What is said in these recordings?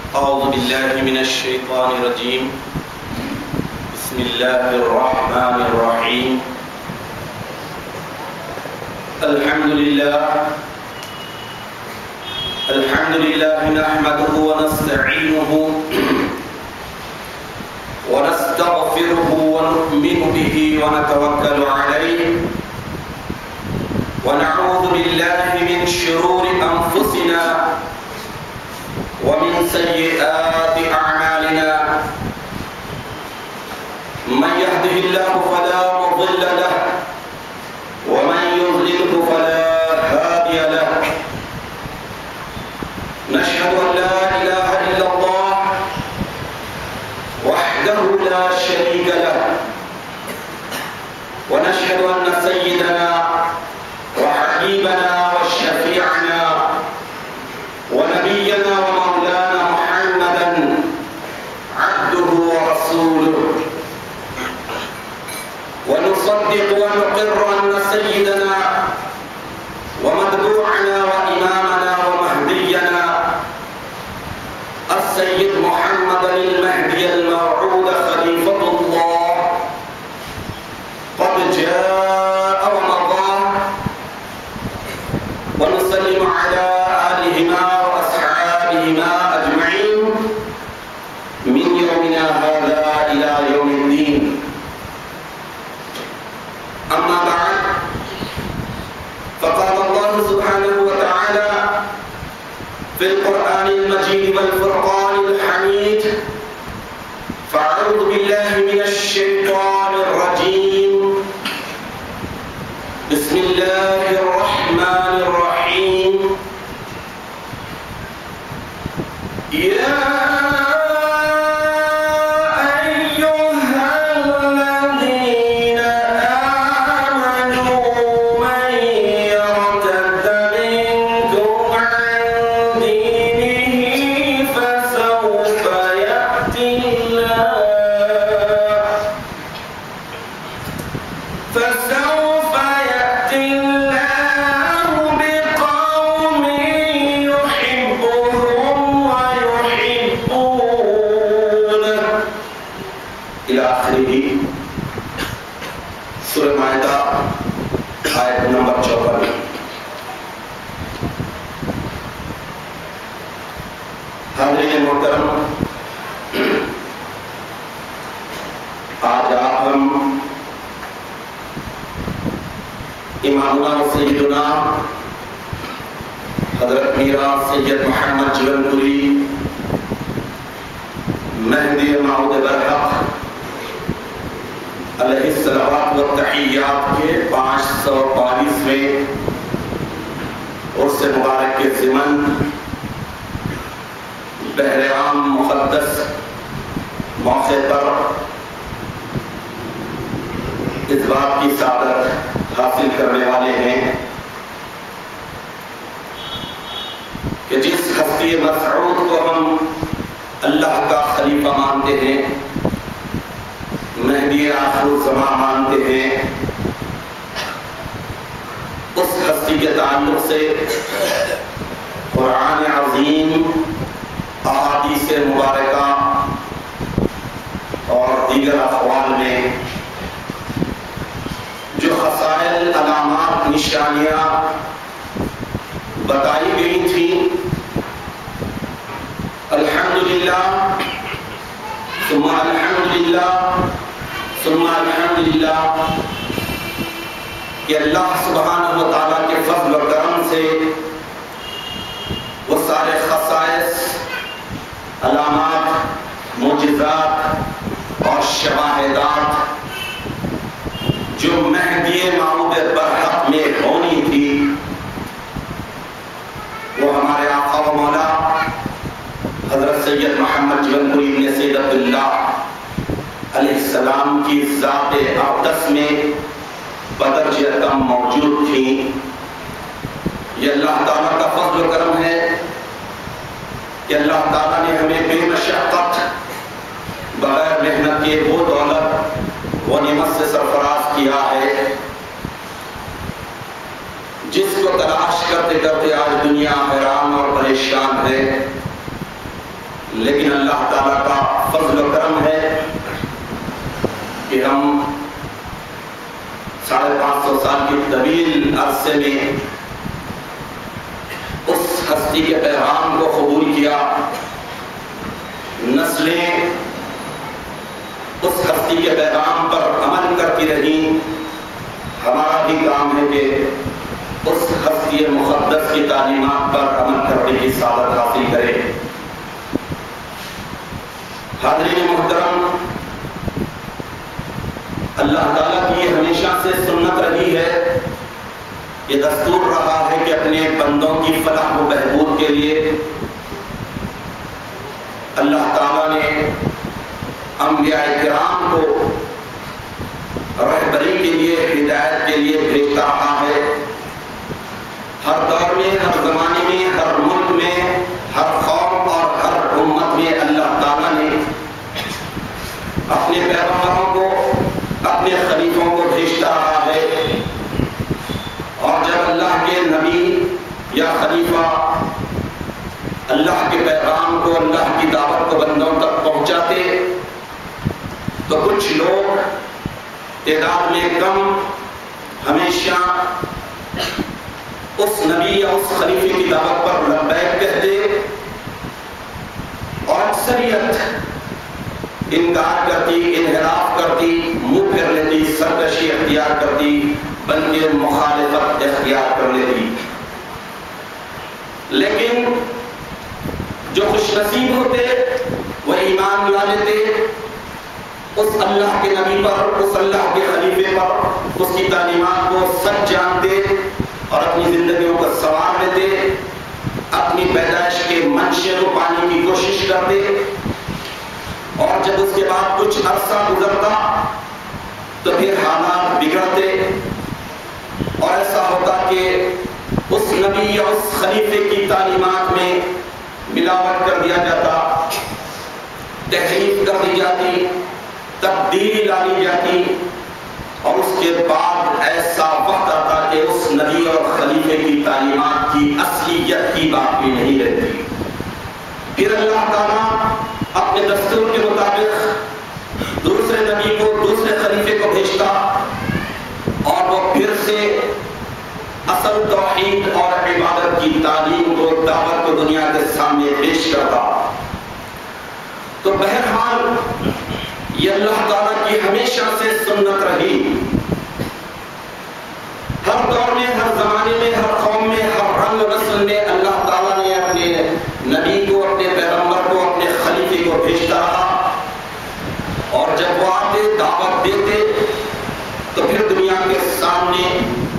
أعوذ بالله من الشيطان الرجيم. بسم الله الرحمن الرحيم. الحمد لله نحمده ونستعينه ونستغفره ونؤمن به ونتوكل عليه ونعوذ بالله من شرور أنفسنا ومن سيئات أعمالنا. من يهده الله فلا مضل له ومن يضلله فلا هادي له. نشهد أن لا إله إلا الله وحده لا شريك له، ونشهد أن سيدنا وحبيبنا وشفيعنا ونبينا ومولانا محمدا عبده ورسوله، ونصدق ونقر أن سيدنا ومتبوعنا وإمامنا ومهدينا السيد محمد المهدي الموعود خليفة الله قد جاء ومضى، ونسلم على آلهما وأصحابهما أجمعين من يومنا هذا إلى يوم الدين. أما بعد، فقال الله سبحانه وتعالى في القرآن المجيد والفرقان الحميد: فأعوذ بالله من الشيطان الرجيم. بسم الله الرحمن الرحيم. يا امامنا سیدنا حضرت میرا سید محمد جلندری مہدی موعود برحق علیہ الصلوات والتحیات کے 542ویں عرس مبارک کے ضمن بحر عام مقدس موقع پر اس بات کی سعادت حاصل کرنے والے ہیں کہ جس ہستی مسعود کو ہم اللہ کا خلیفہ مانتے ہیں، مہدی آخر الزمان مانتے ہیں، اس ہستی کے تعلق سے قرآن عظیم، احادیث مبارکہ اور دیگر اقوال میں جو خصائل، علامات، نشانیاں بتائی گئی تھیں، الحمدللہ ثم الحمدللہ ثم الحمدللہ کہ اللہ سبحانہ و تعالیٰ کے فضل و کرم سے وہ سارے خصائص، علامات، معجزات اور شواہدات جو مہدی موعود برحق میں ہونی تھی، وہ ہمارے آقا و مولا حضرت سید محمد جلندری ابن سید عبداللہ علیہ السلام کی ذات اقدس میں بدرجہ کم موجود تھی. یہ اللہ تعالیٰ کا فضل و کرم ہے کہ اللہ تعالیٰ نے ہمیں بے مشقت، بغیر محنت کے وہ دولت و نعمت سے سرفراز کیا ہے جس کو تلاش کرتے کرتے آج دنیا حیران اور پریشان ہے. لیکن اللہ تعالیٰ کا فضل و کرم ہے کہ ہم 550 سال کی طویل عرصے میں اس ہستی کے پیغام کو قبول کیا، نسلیں اس ہستی کے پیغام پر عمل کرتی رہیں۔ ہمارا بھی کام ہے کہ اس ہستی مقدس کی تعلیمات پر عمل کرنے کی سعادت حاصل کرے۔ حاضرین محترم، اللہ تعالیٰ کی یہ ہمیشہ سے سنت رہی ہے، یہ دستور رہا ہے کہ اپنے بندوں کی فلاح و بہبود کے لیے اللہ تعالیٰ نے انبیاء کرام کو رہبری کے لیے، ہدایت کے لیے بھیجتا رہا ہے۔ ہر دور میں، ہر زمانے میں، ہر ملک میں، ہر قوم اور ہر امت میں اللہ تعالیٰ نے اپنے پیغمبروں کو، اپنے خلیفوں کو بھیجتا رہا ہے، اور جب اللہ کے نبی یا خلیفہ اللہ کے پیغام کو، اللہ کی دعوت کو بندوں تک پہنچاتے تو کچھ لوگ تعداد میں کم ہمیشہ اس نبی یا اس خلیفے کی دعوت پر لبیک کہتے، اور اکثریت انکار کرتی، انحراف کرتی، منہ پھیر لیتی، سرکشی اختیار کرتی، بلکہ مخالفت اختیار کر لیتی۔ لیکن جو خوش نصیب ہوتے وہ ایمان لا لیتے اس اللہ کے نبی پر، اس اللہ کے خلیفے پر، اس کی تعلیمات کو سچ جانتے اور اپنی زندگیوں کو سنوار لیتے، اپنی پیدائش کے منشے کو پانے کی کوشش کرتے، اور جب اس کے بعد کچھ عرصہ گزرتا تو پھر حالات بگڑتے اور ایسا ہوتا کہ اس نبی یا اس خلیفے کی تعلیمات میں ملاوٹ کر دیا جاتا، تحریف کر دی جاتی، تبدیلی ڈالی جاتی، اور اس کے بعد ایسا وقت آتا کہ اس نبی اور خلیفے کی تعلیمات کی اصلیت کی بات بھی نہیں رہتی۔ پھر اللہ تعالیٰ اپنے دستور کے مطابق دوسرے نبی کو، دوسرے خلیفے کو بھیجتا، اور وہ پھر سے اصل توحید اور عبادت کی تعلیم کو، دعوت کو دنیا کے سامنے پیش کرتا۔ تو بہرحال یہ اللہ تعالیٰ کی ہمیشہ سے سنت رہی، ہر دور میں، ہر زمانے میں، ہر قوم میں، ہر رنگ و نسل میں اللہ تعالیٰ نے اپنے نبی کو، اپنے پیغمبر کو، اپنے خلیفے کو بھیجتا رہا، اور جب وہ آتے، دعوت دیتے، تو پھر دنیا کے سامنے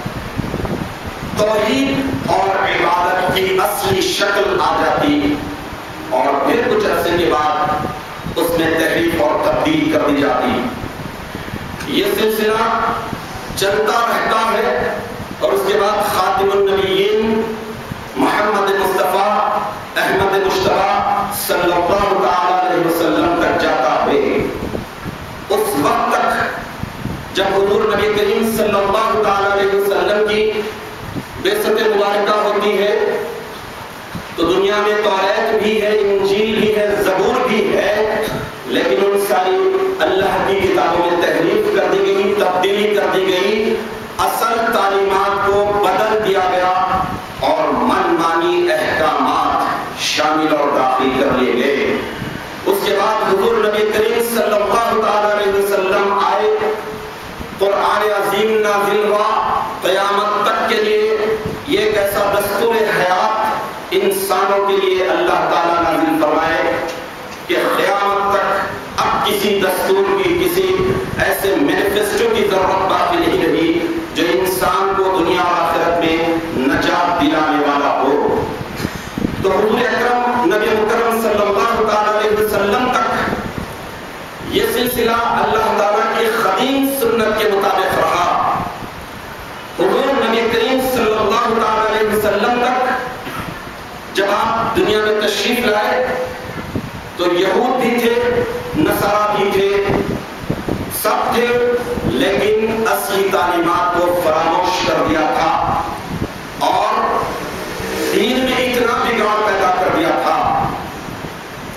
توحید اور عبادت کی اصلی شکل آ جاتی، اور پھر کچھ عرصے کے بعد اس میں تحریف اور تبدیل کر دی جاتی۔ یہ سلسلہ چلتا رہتا ہے، اور اس کے بعد خاتم النبیین محمد مصطفیٰ احمد مجتبیٰ صلی اللہ تعالی علیہ وسلم تک جاتا ہے۔ اس وقت تک جب حضور نبی کریم صلی اللہ تعالی علیہ وسلم کی بعثت مبارکہ ہوتی ہے تو دنیا میں توریت بھی ہے، انجیل بھی ہے، زبور بھی ہے، لیکن ان ساری اللہ کی کتابوں میں تحریف کر دی گئی، تبدیلی کر دی گئی، اصل تعلیمات کو بدل دیا گیا، اور من مانی احکامات شامل اور داخل کر لیے گئے۔ اس کے بعد حضور نبی کریم صلی اللہ تعالی علیہ وسلم آئے، قرآن عظیم نازل ہوا، قیامت تک کے لیے یہ ایک ایسا دستور حیات انسانوں کے لیے اللہ تعالیٰ نازل فرمائے کہ قیامت تک اب کسی دستور کی، کسی ایسے مینیفیسٹو کی ضرورت باقی نہیں رہی جو انسان کو دنیا اور آخرت میں نجات دلانے والا ہو۔ تو حضور اکرم نبی مکرم صلی اللہ تعالی علیہ وسلم تک یہ سلسلہ اللہ تعالیٰ کی قدیم سنت کے مطابق رہا۔ حضور نبی کریم صلی اللہ تعالی علیہ وسلم تک جب آپ دنیا میں تشریف لائے تو یہود بھی تھے، نصارہ بھی تھے، سب تھے، لیکن اصلی تعلیمات کو فراموش کر دیا تھا اور دین میں اتنا بگاڑ پیدا کر دیا تھا کہ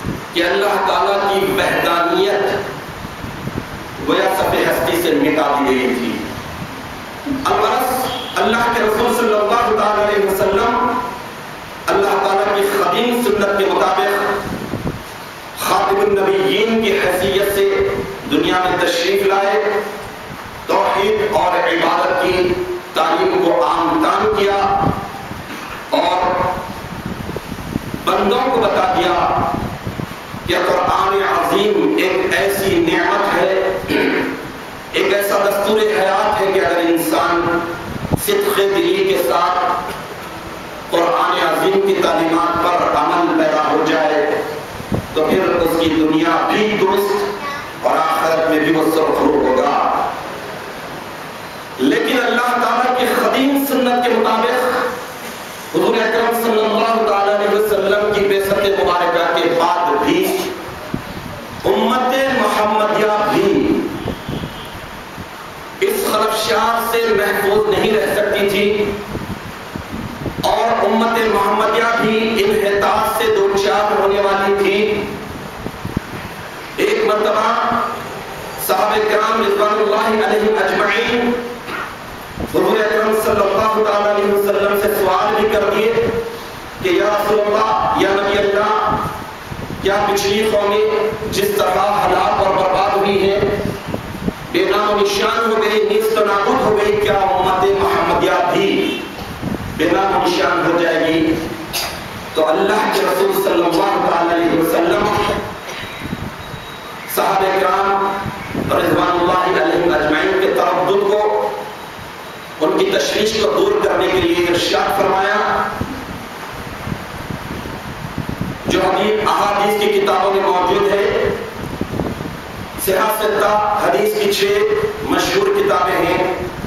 اللہ تعالیٰ کی وحدانیت گویا صفحہ ہستی سے مٹا دی گئی تھی۔ الغرض اللہ کے رسول صلی اللہ علیہ وسلم اللہ تعالیٰ کی قدیم سنت کے مطابق خاتم النبیین کی حیثیت سے دنیا میں تشریف لائے، توحید اور عبادت کی تعلیم کو عام تام کیا اور بندوں کو بتا دیا کہ قرآن عظیم ایک ایسی نعمت ہے، ایک ایسا دستور حیات ہے کہ اگر انسان صدق دلی کے ساتھ قرآن عظیم کی تعلیمات پر عمل پیدا ہو جائے تو پھر اس کی دنیا بھی درست اور آخرت میں بھی وہ سرخرو ہوگا۔ لیکن اللہ تعالیٰ کی قدیم سنت کے مطابق حضور اکرم صلی اللہ علیہ وسلم کی بعثت مبارکہ کے بعد بھی امت محمدیہ بھی اس خلفشار سے محفوظ نہیں رہ سکتی تھی اور امت محمدیہ بھی انحطاط سے دوچار ہونے والی تھی۔ ایک مرتبہ صحابہ کرام رضوان اللہ علیہم اجمعین حضور اکرم صلی اللہ علیہ وسلم سے سوال بھی کر دیے کہ یا رسول اللہ، یا نبی اللہ، کیا پچھلی قومیں جس طرح ہلاک اور برباد ہوئی ہیں، بے نام و نشان ہو گئی، نیست و نابود ہو گئی، کیا امت محمدیہ بھی بے نام و نشان ہو جائے گی؟ تو اللہ کے رسول صلی اللہ علیہ وسلم صحابہ کرام رضوان اللہ علیہم اجمعین کے تردد کو، ان کی تشویش کو دور کرنے کے لیے ارشاد فرمایا، جو احادیث کی کتابوں میں موجود ہے، صحاح ستہ حدیث کی 6 مشہور کتابیں ہیں،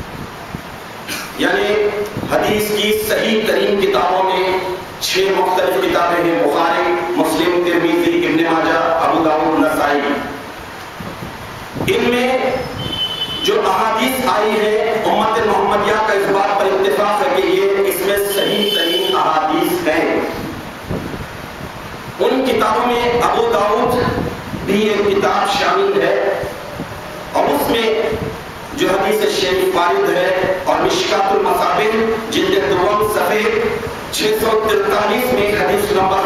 یعنی حدیث کی صحیح ترین کتابوں میں 6 مختلف کتابیں ہیں، بخاری، مسلم، ترمذی، ابن ماجہ، ابو داؤد، نسائی۔ ان میں جو احادیث آئی ہے امت محمدیہ کا اس بات پر اتفاق ہے کہ یہ اس میں صحیح ترین احادیث ہیں۔ ان کتابوں میں ابو داؤد بھی ایک کتاب شامل ہے اور اس میں جو حدیث شریف وارد ہے، اور مشکات المصابیح جلد دوم صفحے 643 میں حدیث نمبر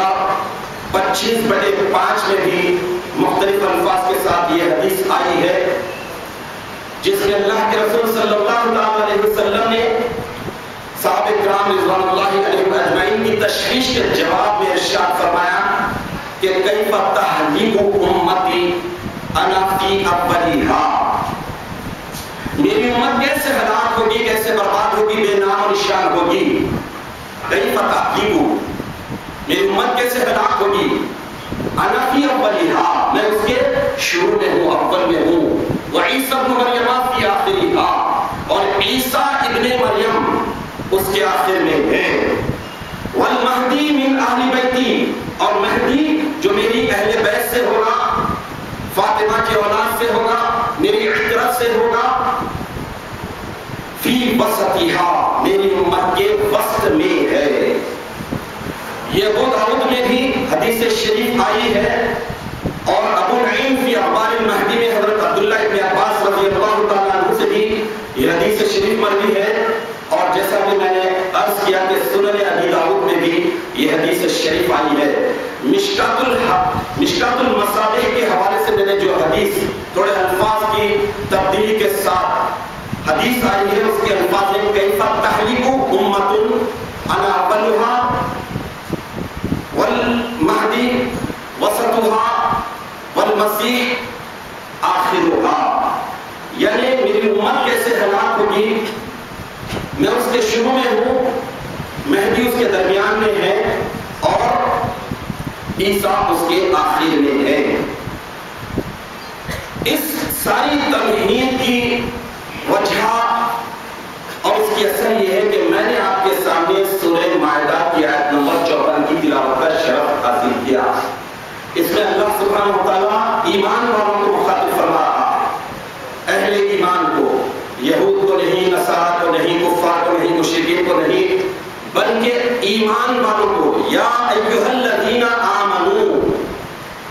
6025/5 میں بھی مختلف الفاظ کے ساتھ یہ حدیث آئی ہے، جس میں اللہ کے رسول صلی اللہ علیہ وسلم نے صحابہ کرام رضوان اللہ علیہم اجمعین کی تشویش کے جواب میں ارشاد فرمایا کہ کیف تہلک امتی انا فی اولیہا، میری امت کیسے ہلاک ہوگی، کیسے برباد ہوگی، بے نام و نشان ہوگی۔ کیف تہلک، میری امت کیسے ہلاک ہوگی، انا فی اولیہا، میں اس کے شروع میں ہوں، اول میں ہوں، وعیسیٰ ابن مریم فی آخرہا، اور عیسیٰ ابن مریم اس کے آخر میں ہے، والمہدی من اہل بیتی، اور مہدی جو میری اہل بیت سے ہوگا، فاطمہ کی اولاد سے ہوگا، میری عطرت سے ہوگا، فی وسطہا، میری امت کے وسط میں ہے۔ یہ ابو داؤد میں بھی حدیث شریف آئی ہے، اور ابو نعیم فی اخبار المہدی میں حضرت عبداللہ ابن عباس رضی اللہ تعالیٰ عنہ سے بھی یہ حدیث شریف مروی ہے، اور جیسا کہ میں نے عرض کیا کہ سنن ابی داؤد میں بھی یہ حدیث شریف آئی ہے۔ مشکات المصابیح کے حوالے سے میں نے جو حدیث تھوڑے الفاظ کی تبدیلی کے ساتھ حدیث آئی ہے، اس کے الفاظ ہیں کیف تہلک امۃ انا اولھا والمہدی وسطھا والمسیح آخرھا، یعنی میری امت کیسے ہلاک ہوگی، میں اس کے شروع میں ہوں، مہدی اس کے درمیان میں ہے، اور عیسیٰ اس کے آخر میں ہے۔ اس ساری تمہید کی وجہ اور اس کی اثر یہ ہے کہ میں نے آپ کے سامنے سورہ مائدہ کی آیت نمبر 54 کی تلاوت کا شرف حاصل کیا۔ اس میں اللہ سبحانہ وتعالیٰ ایمان والوں کو مخاطب فرما رہا ہے، اہل ایمان کو، یہود کو نہیں، نصارہ کو نہیں، کفار کو نہیں، مشرکین کو نہیں، بلکہ ایمان والوں کو، یا ایھا الذین آمنو،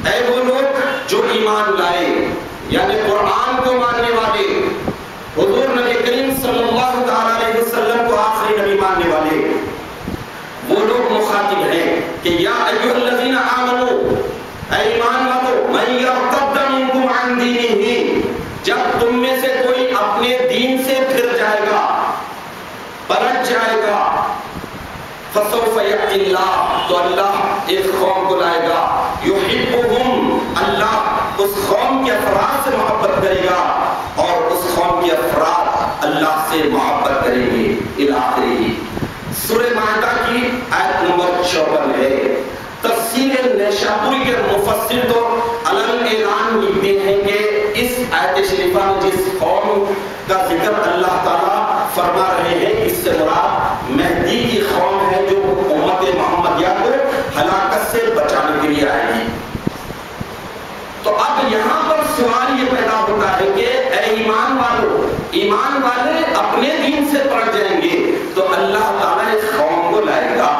اے وہ لوگ جو ایمان لائے، یعنی قرآن کو ماننے والے، حضور نبی کریم صلی اللہ تعالیٰ علیہ وسلم کو آخری نبی ماننے والے، وہ لوگ مخاطب ہیں کہ یا ایھا الذین آمنوا، اے ایمان والو، من یرتد منکم عن دینہ، جب تم میں سے کوئی اپنے دین سے پھر جائے گا، پلٹ جائے گا، فسوف یأتی اللہ، تو اللہ ایک قوم کو لائے گا، یحبہم، اللہ اس قوم کے افراد سے محبت کرے گا اور اس قوم کے افراد اللہ سے محبت کریں گے، الی آخرہ۔ سورہ مائدہ کی آیت نمبر 54 ہے۔ تفسیر نیشابوری کے مفسر تو علن اعلان لکھتے ہیں کہ اس آیت شریفہ میں جس قوم کا ذکر اللہ تعالیٰ فرما رہے ہیں، اس سے مراد مہدی کی قوم ہے جو امت محمدیہ کو ہلاکت سے بچانے کے لیے آئے گی۔ تو اب یہاں پر سوال یہ پیدا ہوتا ہے کہ اے ایمان والو، ایمان والے اپنے دین سے پلٹ جائیں گے تو اللہ تعالیٰ اس قوم کو لائے گا۔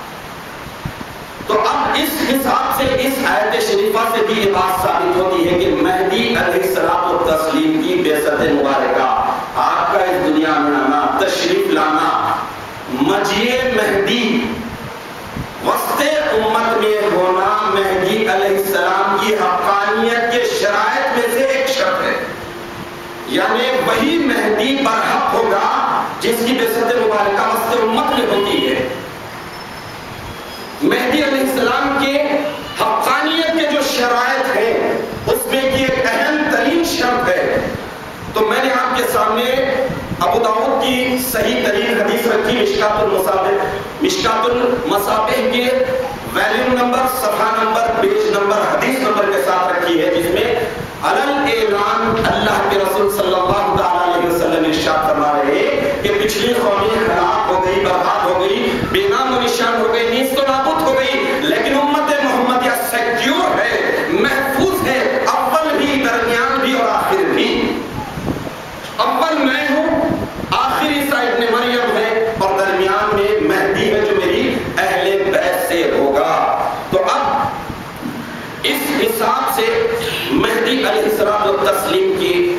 تو اب اس حساب سے اس آیت شریفہ سے بھی یہ بات ثابت ہوتی ہے کہ مہدی علیہ السلام و تسلیم کی بعثت مبارکہ، آپ کا اس دنیا میں آنا، تشریف لانا، مجیء مہدی وسط امت میں ہونا، مہدی علیہ السلام کی حقانیت کے شرائط میں سے ایک شرط ہے، یعنی وہی مہدی برحق ہوگا جس کی بعثت مبارکہ وسط امت میں ہوتی ہے۔ مہدی علیہ السلام کے حقانیت کے جو شرائط ہیں اس میں کی ایک اہم ترین شرط ہے، تو میں نے آپ کے سامنے ابو داؤد کی صحیح ترین حدیث رکھی، مشکات المصابیح کے ویلیوم نمبر، صفحہ نمبر، پیج نمبر، حدیث نمبر کے ساتھ رکھی ہے، جس میں علن اعلان اللہ کے رسول صلی اللہ تعالیٰ علیہ وسلم ارشاد فرما رہے ہیں کہ پچھلی قومیں ہلاک ہو گئی، برباد ہو گئی، بے نام و نشان ہو گئی، نیست و نابود ہو گئی، لیکن امت محمدیہ سیکیور ہے، محفوظ ہے، اول بھی، درمیان بھی اور آخر بھی۔ اول میں ہوں، آخر عیسیٰ ابن مریم ہے اور درمیان میں مہدی ہے جو میری اہل بیت سے ہوگا۔ تو اب اس حساب سے مہدی علیہ السلام و تسلیم کی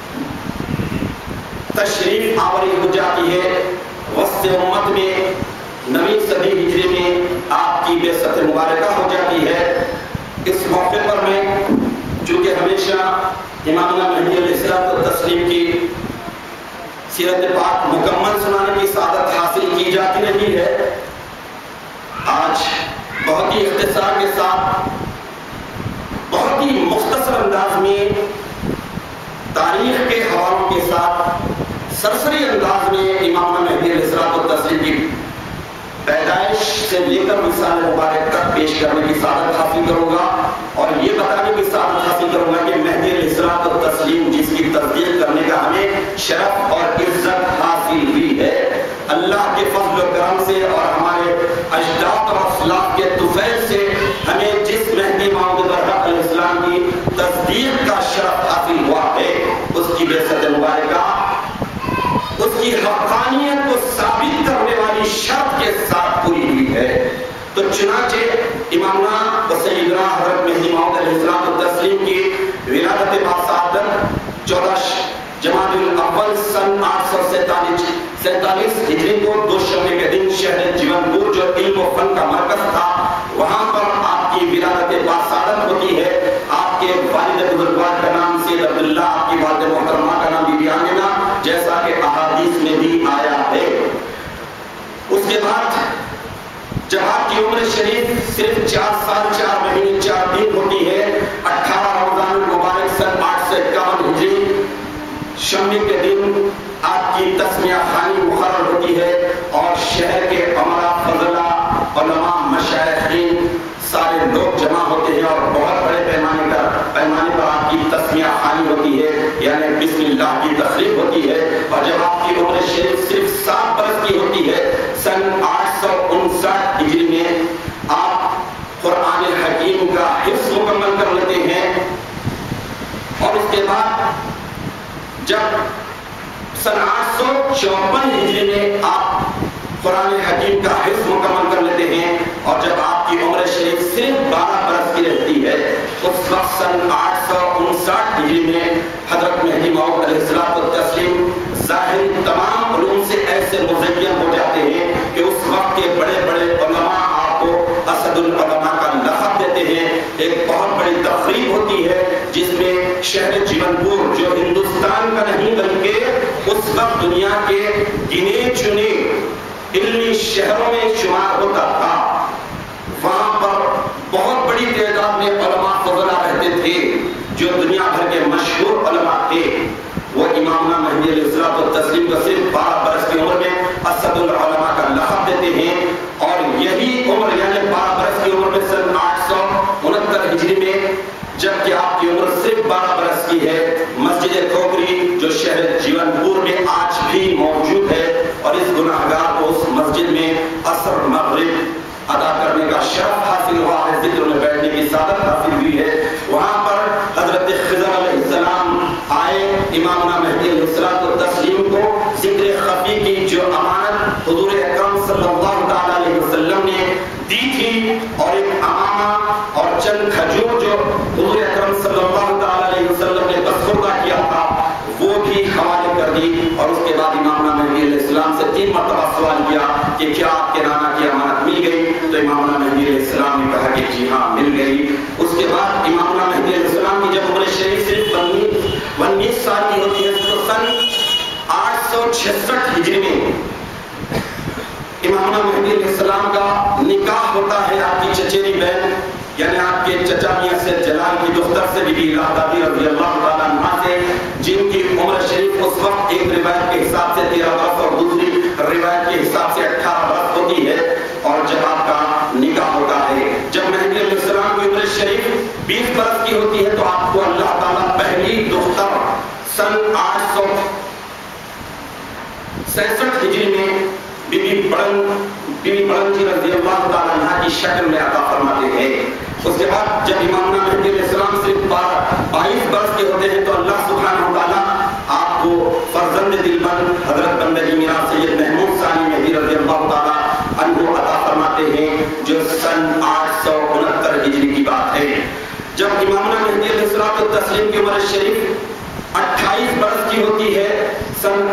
تشریف آوری ہو جاتی ہے وسط امت میں، نویں صدی ہجری میں آپ کی بعثت مبارکہ ہو جاتی ہے۔ اس موقع پر میں چونکہ ہمیشہ امامنا مہدی علیہ السلام و تسلیم کی سیرت پاک مکمل سنانے کی سعادت حاصل کی جاتی رہی ہے، آج بہت ہی اختصار کے ساتھ، بہت ہی مختصر انداز میں، تاریخ کے حوالوں کے ساتھ، سرسری انداز میں امام مہدی علیہ السلام و تسلیم کی پیدائش سے لے کر مثال مبارک تک پیش کرنے کی سعادت حاصل کروں گا، اور یہ بتانے کی سعادت حاصل کروں گا کہ مہدی علیہ السلام و تسلیم جس کی تصدیق کرنے کا ہمیں شرف اور عزت حاصل ہوئی ہے، اللہ کے فضل و کرم سے اور ہمارے اجداد اور اسلاف کے طفیل سے ہمیں جس مہدی موعود برحق علیہ السلام کی تصدیق کا شرف حاصل ہوا ہے، اس کی بعثت مبارکہ اس کی حقانیت کو ثابت کرنے والی شرط کے ساتھ پوری ہوئی ہے۔ تو چنانچہ امامنا و سیدنا حضرت مہدی موعود علیہ السلام و تسلیم کی ولادت باسعادت 14 جمادی الاول سن 847 ہجری کو دوشنبے کے دن شہر جیون پور جو علم و فن کا مرکز تھا، وہاں پر آپ کی ولادت باسعادت ہوتی ہے۔ آپ کے والد بزرگوار کا نام سید عبداللہ، آپ کی والد محترمہ کا نام بی بی آمنہ، جیسا کہ احادیث میں بھی آیا ہے۔ اس کے بعد جب آپ کی عمر شریف صرف 4 سال 4 مہینے 4 دن ہوتی ہے، 18 رمضان المبارک سن 851 ہجری شمی کے دن آپ کی تسمیہ خوانی مقرر ہوتی ہے، اور شہر کے امراء، فضلاء، علماء، مشائخین سارے لوگ جمع ہوتے ہیں اور بہت بڑے پیمانے پر آپ کی تسمیہ خوانی ہوتی ہے، یعنی بسم اللہ کی تقریب ہوتی ہے۔ اور جب آپ کی عمر شریف صرف 7 برس کی ہوتی ہے، سن 859 ہجری میں آپ قرآن حکیم کا حفظ مکمل کر لیتے ہیں، اور اس کے بعد جب سن 854 ہجری میں آپ قرآن حکیم کا حفظ مکمل کر لیتے ہیں، اور جب آپ کی عمر شریف صرف 12 برس کی رہتی ہے ایک بہت بڑی تقریب ہوتی ہے جس میں شہر جیون پور جو ہندوستان کا نہیں بلکہ اس وقت دنیا کے گنے چنے علمی شہروں میں شمار ہوتا تھا، وہاں پر بہت بڑی تعداد میں علماء فضلاء رہتے تھے جو دنیا بھر کے مشہور علماء تھے۔ وہ امامنا مہدی علیہ الصلوۃ والتسلیم کو صرف 12 برس کی عمر میں اسد العلماء کا لقب دیتے ہیں، اور یہی عمر یعنی 12 برس کی عمر میں سن 869 ہجری میں جبکہ آپ کی عمر صرف 12 برس کی ہے، مسجد کھوکھری جو شہر جیون پور میں آج بھی موجود ہے، اور اس گناہگار کو اس مسجد میں عصر مغرب ادا کرنے کا شرف حاصل ہوا ہے، ذکر میں بیٹھنے کی سعادت حاصل ہوئی ہے۔ وہاں پر حضرت خضر علیہ السلام آئے، امامنا مہدی علیہ الصلوۃ والتسلیم کو ذکر خفی کی جو امانت حضور اکرم صلی اللہ تعالی علیہ وسلم نے دی تھی، اور ایک امامہ اور چند کھجور جو حضور اکرم صلی اللہ تعالی علیہ وسلم نے بسپردہ کیا تھا وہ بھی حوالے کر دی، اور اس کے بعد امامنا مہدی علیہ السلام سے 3 مرتبہ سوال کیا کہ کیا آپ کے نانا کی امانت مل گئی؟ تو امامنا مہدی علیہ السلام نے کہا کہ جی ہاں مل گئی۔ اس کے بعد امامنا مہدی علیہ السلام کی جب عمر شریف صرف 19 سال کی ہوتی ہے تو سن 866 ہجری میں امامنا مہدی علیہ السلام کا نکاح ہوتا ہے آپ کی چچیری بہن یعنی آپ کے چچا میاں سے جلال کی دختر سے بی بی الہدادی رضی اللہ تعالیٰ عنہ سے، جن کی عمر شریف اس وقت ایک روایت کے حساب سے 13 برس اور دوسری روایت کے حساب سے 18 برس ہوتی ہے، اور جب آپ کا نکاح ہوتا ہے، جب مہدی علیہ السلام کی عمر شریف 20 برس کی ہوتی ہے تو آپ کو اللہ تعالیٰ پہلی دختر سن 867 ہجری میں بی بی بڑن جی رضی اللہ تعالیٰ عنہ کی شکل میں عطا فرماتے ہیں۔ اس کے بعد جب امامنا مہدی علیہ السلام صرف 22 برس کے ہوتے ہیں تو اللہ سبحانہ وتعالیٰ آپ کو فرزند دلبند حضرت بندگی میراث سید محمود ثانی مہدی رضی اللہ تعالیٰ عنہ عطا فرماتے ہیں، جو سن 869 ہجری کی بات ہے۔ جب امامنا مہدی علیہ الصلوۃ والتسلیم کی عمر شریف 28 برس کی ہوتی ہے، سن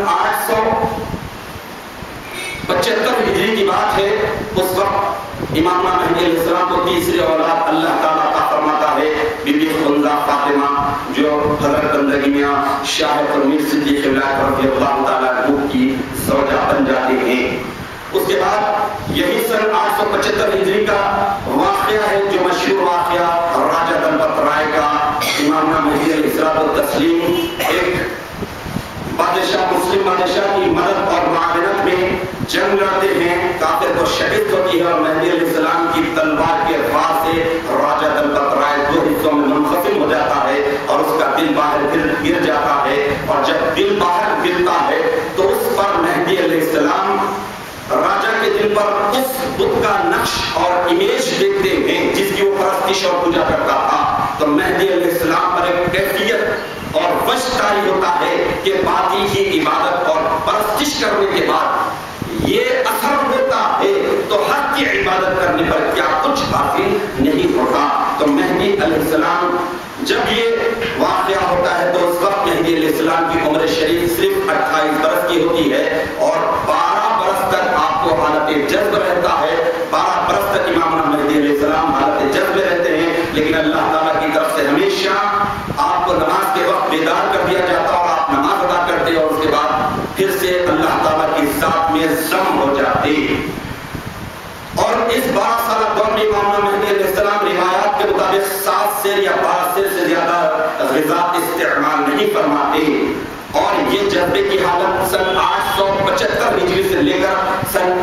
875 ہجری کی بات ہے، اس وقت امامنا مہدی علیہ السلام کو تیسری اولاد اللہ تعالیٰ عطا فرماتا ہے، بی بی خنزہ فاطمہ جو حضرت بندگی میاں شاہ پرمیر صدیق ولایت رضی اللہ تعالیٰ عنہ کی زوجہ بن جاتے ہیں۔ اس کے بعد یہی سن 875 ہجری کا واقعہ ہے جو مشہور واقعہ راجہ دلپت رائے کا۔ امامنا مہدی علیہ الصلوۃ والتسلیم ایک بادشاہ مسلم بادشاہ کی مدد اور معاونت میں جنگ لڑتے ہیں، کافر کو شکست ہوتی ہے اور مہدی علیہ السلام کی تلوار کے وار سے راجہ دلپت رائے 2 حصوں میں منقسم ہو جاتا ہے اور اس کا دل باہر گر جاتا ہے، اور جب دل باہر گرتا ہے تو اس پر مہدی علیہ السلام راجہ کے دل پر اس بت کا نقش اور امیج دیکھتے ہیں جس کی وہ پرستش اور پوجا کرتا تھا، تو مہدی علیہ السلام پر ایک کیفیت اور وش طاری ہوتا ہے کہ باقی کی عبادت اور پرستش کرنے کے بعد یہ اثر ہوتا ہے تو حق کی عبادت کرنے پر کیا کچھ حاصل نہیں ہوتا۔ تو مہدی علیہ السلام جب یہ واقعہ ہوتا ہے تو اس وقت مہدی علیہ السلام کی عمر شریف صرف 28 برس کی ہوتی ہے، اور 12 برس تک آپ کو حالت جذب رہتا ہے۔ 12 برس تک امامنا مہدی علیہ السلام حالت جذب میں رہتے ہیں، لیکن اللہ تعالیٰ کی طرف سے ہمیشہ آپ کو نماز کے وقت بیدار کر دیا جاتا اور آپ نماز ادا کرتے، اور اس کے بعد پھر سے اللہ تعالیٰ کی ذات میں ضم ہو جاتے۔ اور اس 12 سالہ دور میں امامنا مہدی علیہ السلام روایات کے مطابق 7 سیر یا 12 سیر سے زیادہ غذا استعمال نہیں فرماتے، اور یہ جذبے کی حالت سن 875 ہجری سے لے کر سن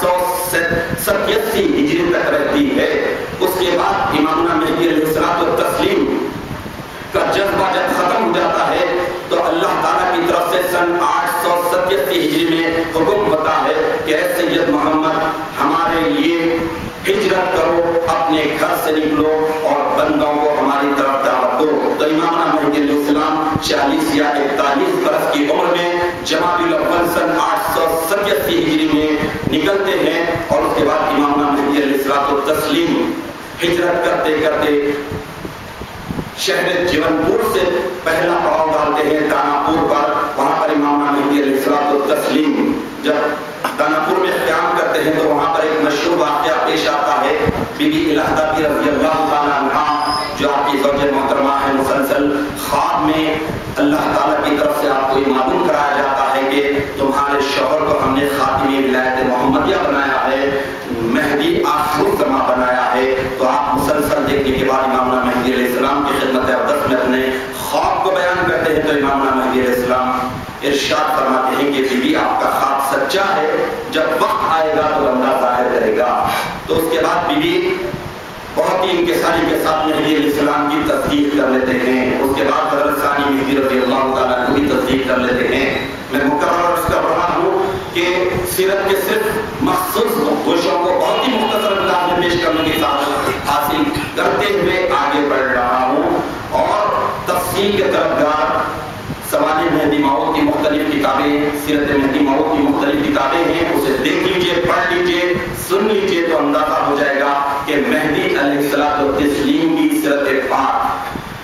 887 ہجری تک رہتی ہے۔ اس کے بعد امامنا مہدی علیہ الصلوۃ والتسلیم کا جذبہ جب ختم ہو جاتا ہے تو اللہ تعالیٰ کی طرف سے سن 887 ہجری میں حکم ہوتا ہے کہ اے سید محمد ہمارے لیے ہجرت کرو، اپنے گھر سے نکلو اور بندوں کو ہماری طرف دعوت دو۔ تو امامنا مہدی علیہ السلام 40 یا 41 برس کی عمر میں جمادی الاول سن 887 ہجری میں نکلتے ہیں، اور اس کے بعد امامنا مہدی علیہ الصلوۃ والتسلیم ہجرت کرتے کرتے شہر جیون پور سے پہلا پڑاؤ ڈالتے ہیں داناپور پر۔ وہاں پر امامنا مہدی علیہ الصلوۃ والتسلیم جب داناپور میں قیام کرتے ہیں تو وہاں پر ایک مشہور واقعہ پیش آتا ہے۔ بی بی الہدادی رضی اللہ تعالیٰ عنہ جو آپ کی زوج محترمہ ہے، مسلسل خواب میں اللہ تعالیٰ کی طرف سے آپ کو یہ معلوم کرایا جاتا ہے کہ تمہارے شوہر کو ہم نے خاتمی ولایت محمدیہ بنایا ہے، مہدی آخر الزماں بنایا ہے، تو آپ مسلسل دیکھنے کے بعد امامنا مہدی علیہ السلام کی خدمت اقدس میں اپنے خواب کو بیان کرتے ہیں، تو امامنا مہدی علیہ السلام ارشاد فرماتے ہیں کہ بی بی آپ کا خواب سچا ہے، جب وقت آئے گا تو بندہ ظاہر کرے گا۔ تو اس کے بعد بی بی بہت ہی انکساری کے ساتھ مہدی علیہ السلام کی تصدیق کر لیتے ہیں۔ اس کے بعد حضرت ثانی مہدی رضی اللہ تعالیٰ عنہ کی تصدیق کر لیتے ہیں۔ میں مقرر عرض کر رہا ہوں کہ سیرت کے صرف مخصوص گوشوں کو بہت ہی مختصر انداز میں پیش کرنے کی سعادت حاصل کرتے ہوئے آگے بڑھ رہا ہوں، اور تفصیل کے طرفدار سوانح مہدی موعود کی مختلف کتابیں، سیرت مہدی موعود کی مختلف کتابیں ہیں، اسے دیکھ لیجئے، پڑھ لیجئے، سن لیجئے، تو اندازہ ہو جائے گا کہ مہدی علیہ الصلوۃ والتسلیم کی سیرت پاک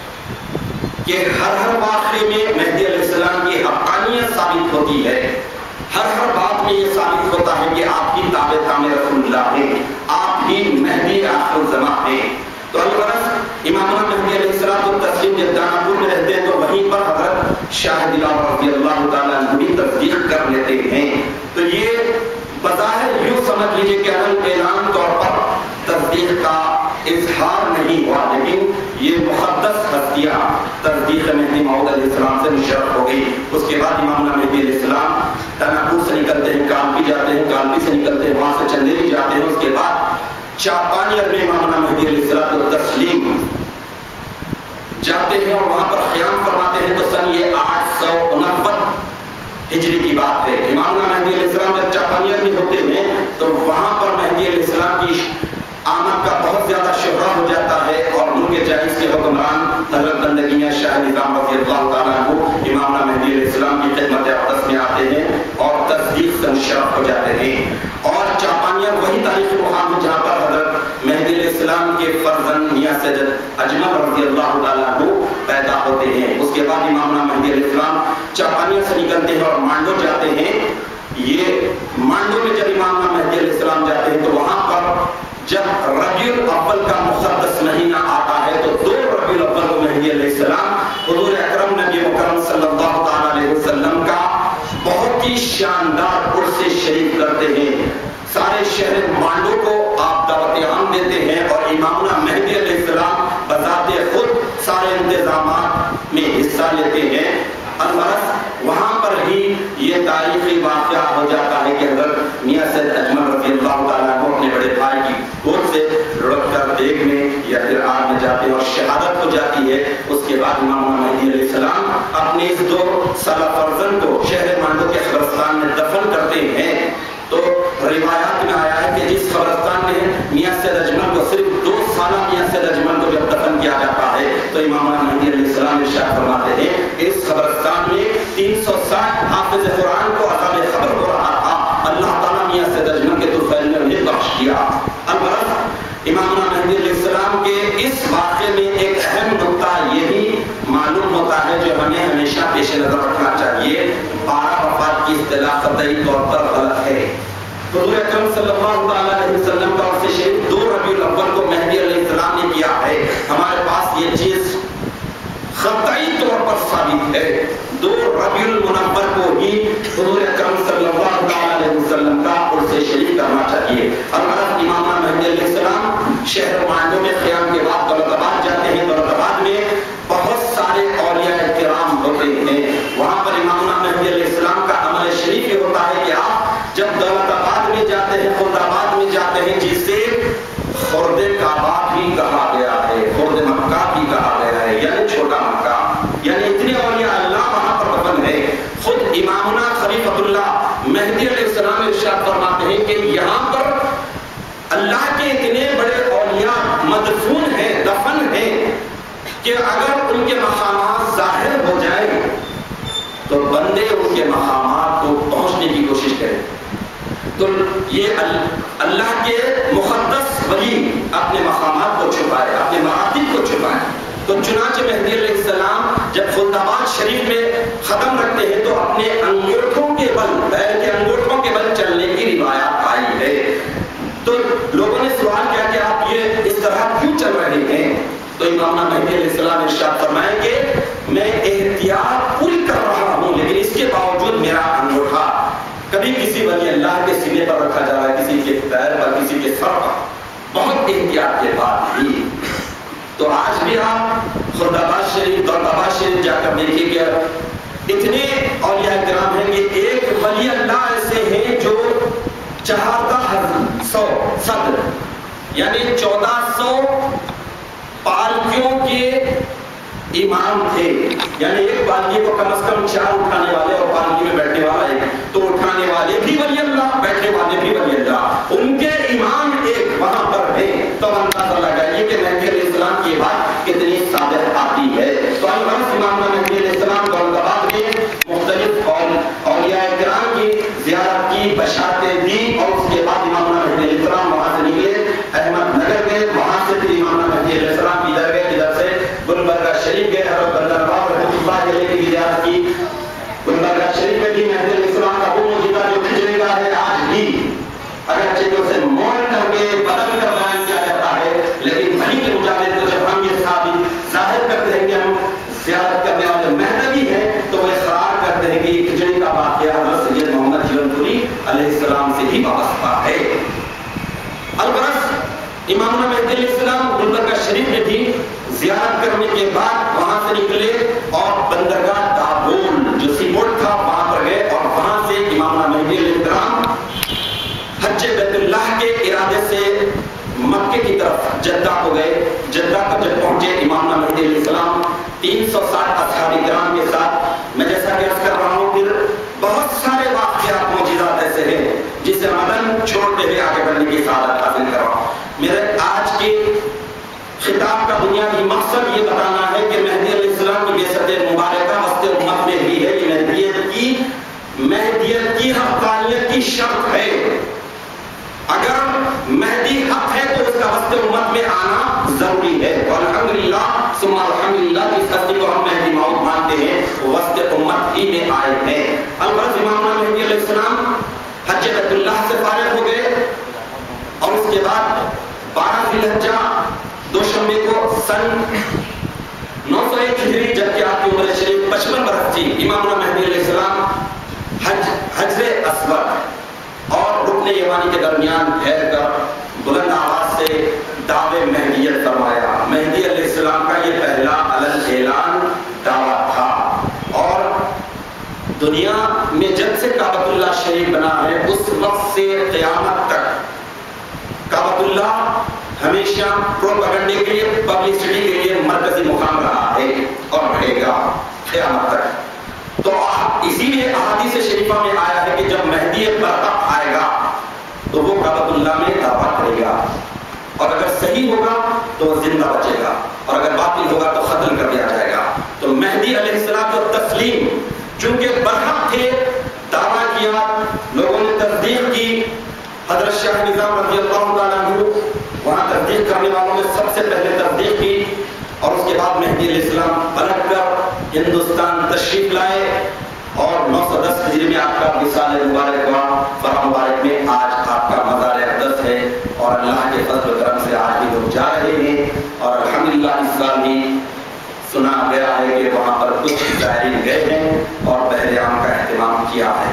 کہ ہر واقعے میں مہدی علیہ السلام کی حقانیت ثابت ہوتی ہے، ہر بات میں یہ ثابت ہوتا ہے کہ آپ کی تابع کام رسول اللہ ہے، آپ ہی مہدی آخر الزمان ہیں۔ تو الغرض امامنا مہدی علیہ السلام و تسلیم جب داناپور میں رہتے ہیں تو وہیں پر حضرت شاہ دلال رضی اللہ تعالیٰ عنہ بھی تصدیق کر لیتے ہیں۔ تو یہ بظاہر یوں سمجھ لیجئے کہ اعلان طور پر تصدیق کا اظہار نہیں ہوا، لیکن یہ مقدس ہستیاں تصدیق مہدی موعود علیہ السلام سے مشرف ہو گئی۔ اس کے بعد امامنا مہدی علیہ السلام داناپور سے نکلتے ہیں، کالپی جاتے ہیں، کالپی سے نکلتے ہیں، وہاں سے چندیری جاتے ہیں، اس کے بعد چاپانیر میں امامنا مہدی علیہ السلام و تسلیم جاتے ہیں اور وہاں پر قیام فرماتے ہیں۔ تو سن یہ 849 ہجری کی بات ہے۔ امامنا مہدی علیہ السلام جب چاپانیر میں ہوتے ہیں تو وہاں پر مہدی علیہ السلام کی آمد کا بہت زیادہ شہرہ ہو جاتا ہے، اور ان کے جائز کے حکمران حضرت بندگیاں شاہ نظام رضی اللہ تعالیٰ عنہ امامنا مہدی علیہ السلام کی خدمت اقدس میں آتے ہیں اور تصدیق سے مشرف ہو جاتے ہیں۔ اور چاپانیر وہی تاریخی مقام ہے جہاں پر حضرت مہدی علیہ السلام کے فرزند میاں سید اجمل رضی اللہ تعالیٰ عنہ پیدا ہوتے ہیں۔ اس کے بعد امامنا مہدی علیہ السلام چاپانیر سے نکلتے ہیں اور مانڈو جاتے ہیں۔ یہ مانڈو میں جب امامنا مہدی علیہ السلام جاتے ہیں تو وہاں پر جب ربیع الاول کا مقدس مہینہ آتا ہے تو 2 ربیع الاول کو مہدی علیہ السلام حضور اکرم نبی مکرم صلی اللہ تعالیٰ علیہ وسلم کا بہت ہی شاندار عرس شریف کرتے ہیں۔ سارے شہر مانڈو کو آپ دعوت عام دیتے ہیں اور امامنا مہدی علیہ السلام بذات خود سارے انتظامات میں حصہ لیتے ہیں۔ الغرض وہاں پر ہی یہ تاریخی واقعہ ہو جاتا ہے کہ حضرت میاں سید اجمل رضی اللہ تعالیٰ عنہ اپنے بڑے بھائی کی گود سے لڑک کر دیگ میں یا پھر آگ میں جاتے ہیں اور شہادت ہو جاتی ہے۔ اس کے بعد امامنا مہدی علیہ السلام اپنے اس 2 سالہ فرزند کو شہر مانڈو کے قبرستان میں دفن کرتے ہیں۔ تو روایات میں آیا ہے کہ جس قبرستان میں میاں سید اجمل کو صرف 2 سالہ میاں سید اجمل کو جب دفن کیا جاتا ہے تو امامنا مہدی علیہ السلام ارشاد فرماتے ہیں کہ اس قبرستان میں 360 حافظ قرآن کو عذاب قبر ہو رہا تھا، اللہ تعالیٰ میاں سید اجمل کے طفیل میں انہیں بخش دیا۔ البرز امامنا مہدی علیہ السلام کے اس واقعے میں ایک اہم نقطہ یہی معلوم ہوتا ہے جو ہمیں ہمیشہ پیش نظر رکھنا چاہیے۔ 12 وفات کی اصطلاح قطعی طور پر غلط ہے۔ حضور اکرم صلی اللہ علیہ وسلم کا عرس شریف 2 ربیع الاول کو مہدی علیہ السلام نے کیا ہے۔ ہمارے پاس یہ چیز قطعی طور پر ثابت ہے۔ 2 ربیع المنور کو ہی حضور اکرم صلی اللہ علیہ وسلم کا عرس شریف کرنا چاہیے۔ البتہ امامنا مہدی علیہ السلام شہر مانڈو میں قیام کے بعد دولت آباد جاتے ہیں۔ دولت آباد میں بہت سارے اولیاء کرام ہوتے ہیں۔ وہاں پر امامنا مہدی علیہ السلام کا عمل شریف یہ ہوتا ہے کہ آپ جب دولت آباد میں جاتے ہیں، خرد آباد میں جاتے ہیں، جسے خرد کعبہ بھی کہا گیا ہے، خرد مکہ بھی کہا گیا ہے، یعنی چھوٹا مکہ، یعنی اتنے اولیاء اللہ وہاں پر دفن ہے۔ خود امامنا خلیفۃ اللہ مہدی علیہ السلام ارشاد فرماتے ہیں کہ یہاں پر اللہ کے اتنے بڑے اولیاء مدفون ہیں، دفن ہیں کہ اگر ان کے مقامات ظاہر ہو جائیں تو بندے ان کے مقامات کو پہنچنے کی کوشش کریں۔ تو یہ اللہ کے مقدس ولی اپنے مقامات کو چھپائے، اپنے مراتب کو چھپائے۔ تو چنانچہ مہدی علیہ السلام جب خلدآباد شریف میں ختم رکھتے ہیں تو اپنے انگوٹھوں کے بل، پیر کے انگوٹھوں کے بل چلنے کی روایت آئی ہے۔ تو لوگوں نے سوال کیا کہ آپ یہ اس طرح کیوں چل رہے ہیں؟ تو امامنا مہدی علیہ السلام ارشاد فرمائیں کہ میں احتیاط پوری کر رہا ہوں، لیکن اس کے باوجود میرا انگوٹھا کبھی کسی ولی اللہ کے سینے پر رکھا جا رہا ہے، کسی کے پیر پر، کسی کے سر پر، بہت احتیاط کے بعد بھی۔ تو آج بھی آپ خردآباد شریف، دولت شریف جا کر دیکھیے کہ اتنے اولیاء کرام ہیں کہ ایک ولی اللہ ایسے ہیں جو 1400 یعنی 1400 پالکیوں کے امام تھے، یعنی ایک پالکی کو کم از کم 4 اٹھانے والے اور پالکی میں بیٹھنے والا ایک، تو اٹھانے والے بھی ولی اللہ، بیٹھنے والے بھی ولی اللہ، ان کے امام ایک وہاں پر ہے۔ تو اندازہ لگائیے کہ مہدی علیہ السلام کی بات کتنی صادق آتی ہے۔ تو امام مہدی علیہ السلام دولت آباد میں مختلف اولیاء کرام کی زیارت کی، بشارتیں دی، اور اس کے بعد امام مہدی علیہ السلام وہاں سے نکلے احمد نگر گئے، وہاں سے پھر امام مہدی علیہ السلام ادھر گئے، ادھر سے گلبرگہ شریف گئے، حضرت بندر باب رحمۃ اللہ علیہ کی زیارت کی۔ گلبرگہ شریف میں بھی مہدی علیہ السلام کا وہ موجودہ جو کھجرے کا ہے آج بھی، اگرچہ کہ اسے مول کر کے بدل کر بیان کیا جاتا ہے، لیکن وہیں کے مجاہد تو جب ہم یہ ثابت ظاہر کرتے ہیں کہ ہم زیارت کرنے والے مہدوی ہیں، تو وہ اقرار کرتے ہیں کہ یہ کھجڑی کا واقعہ حضرت سید محمد جیون پوری علیہ السلام سے ہی وابستہ ہے۔ البرس امام مہدی علیہ السلام گلبرگہ شریف میں بھی زیارت کرنے کے بعد وہاں سے نکلے اور بندرگاہ دابول جو سی پورٹ تھا وہاں پر گئے، اور وہاں سے امام مہدی علیہ السلام حج بیت اللہ کے ارادے سے مکے کی طرف جدہ کو گئے۔ جدہ کو جب پہنچے امام مہدی علیہ السلام 360 اصحاب کرام کے ساتھ، میں جیسا کہ عرض کر رہا ہوں، پھر بہت سارے واقعات معجزات ایسے ہیں جسے مدن چھوڑتے ہوئے آگے بڑھنے کی سعادت حاصل کر رہا ہوں۔ میرے آج کے خطاب کا بنیادی مقصد یہ بتانا ہے کہ مہدی علیہ السلام کی بعثت مبارکہ وسط امت میں بھی ہے، یہ مہدیت کی حقانیت کی شرط ہے۔ اگر مہدی حق ہے تو اس کا وسط امت میں آنا ضروری ہے، اور الحمدللہ ثم الحمدللہ جس ہستی کو ہم مہدی موعود مانتے ہیں وسط امت ہی میں آئے ہیں۔ البرز امام مہدی علیہ السلام حج بیت اللہ سے فارغ ہو گئے، اور اس کے بعد 12 ذی الحجہ دوشنبے کو سن 901 ہجری، جبکہ آپ کی عمر شریف 55 برس تھی، امام مہدی علیہ السلام حجر اسود اور رکن یمانی کے درمیان ٹھہر کر بلند آواز سے دعوے مہدیت فرمایا۔ مہدی علیہ السلام کا یہ پہلا علن اعلان دعویٰ تھا، اور دنیا میں جب سے کعبۃ اللہ شریف بنا ہے اس وقت سے قیامت تک کعبۃ اللہ ہمیشہ پروپیگنڈے کے لیے، پبلسٹی کے لیے مرکزی مقام رہا ہے اور رہے گا قیامت تک۔ تو اسی لیے احادیث شریفہ میں آیا ہے کہ جب مہدی برحق آئے گا تو وہ کعبۃ اللہ میں دعویٰ کرے گا، اور اگر صحیح ہوگا تو وہ زندہ بچے گا، اور اگر باطل ہوگا تو قتل کر دیا جائے گا۔ تو مہدی علیہ السلام کو تسلیم چونکہ برحق تھے، دعویٰ کیا، لوگوں نے تصدیق کی۔ حضرت شاہ نظام رضی اللہ تعالیٰ عنہ وہاں تصدیق کرنے والوں میں سب سے پہلے تصدیق کی، اور اس کے بعد مہدی علیہ السلام پلٹ کر ہندوستان تشریف لائے، اور 910 ہجری میں آپ کا وصال مبارک ہوا۔ فرح مبارک میں آج آپ کا مزار اقدس ہے، اور اللہ کے فضل و کرم سے آج بھی لوگ جا رہے ہیں، اور الحمدللہ اس سال بھی سنا گیا ہے کہ وہاں پر کچھ زائرین گئے ہیں اور بحر عام کا اہتمام کیا ہے۔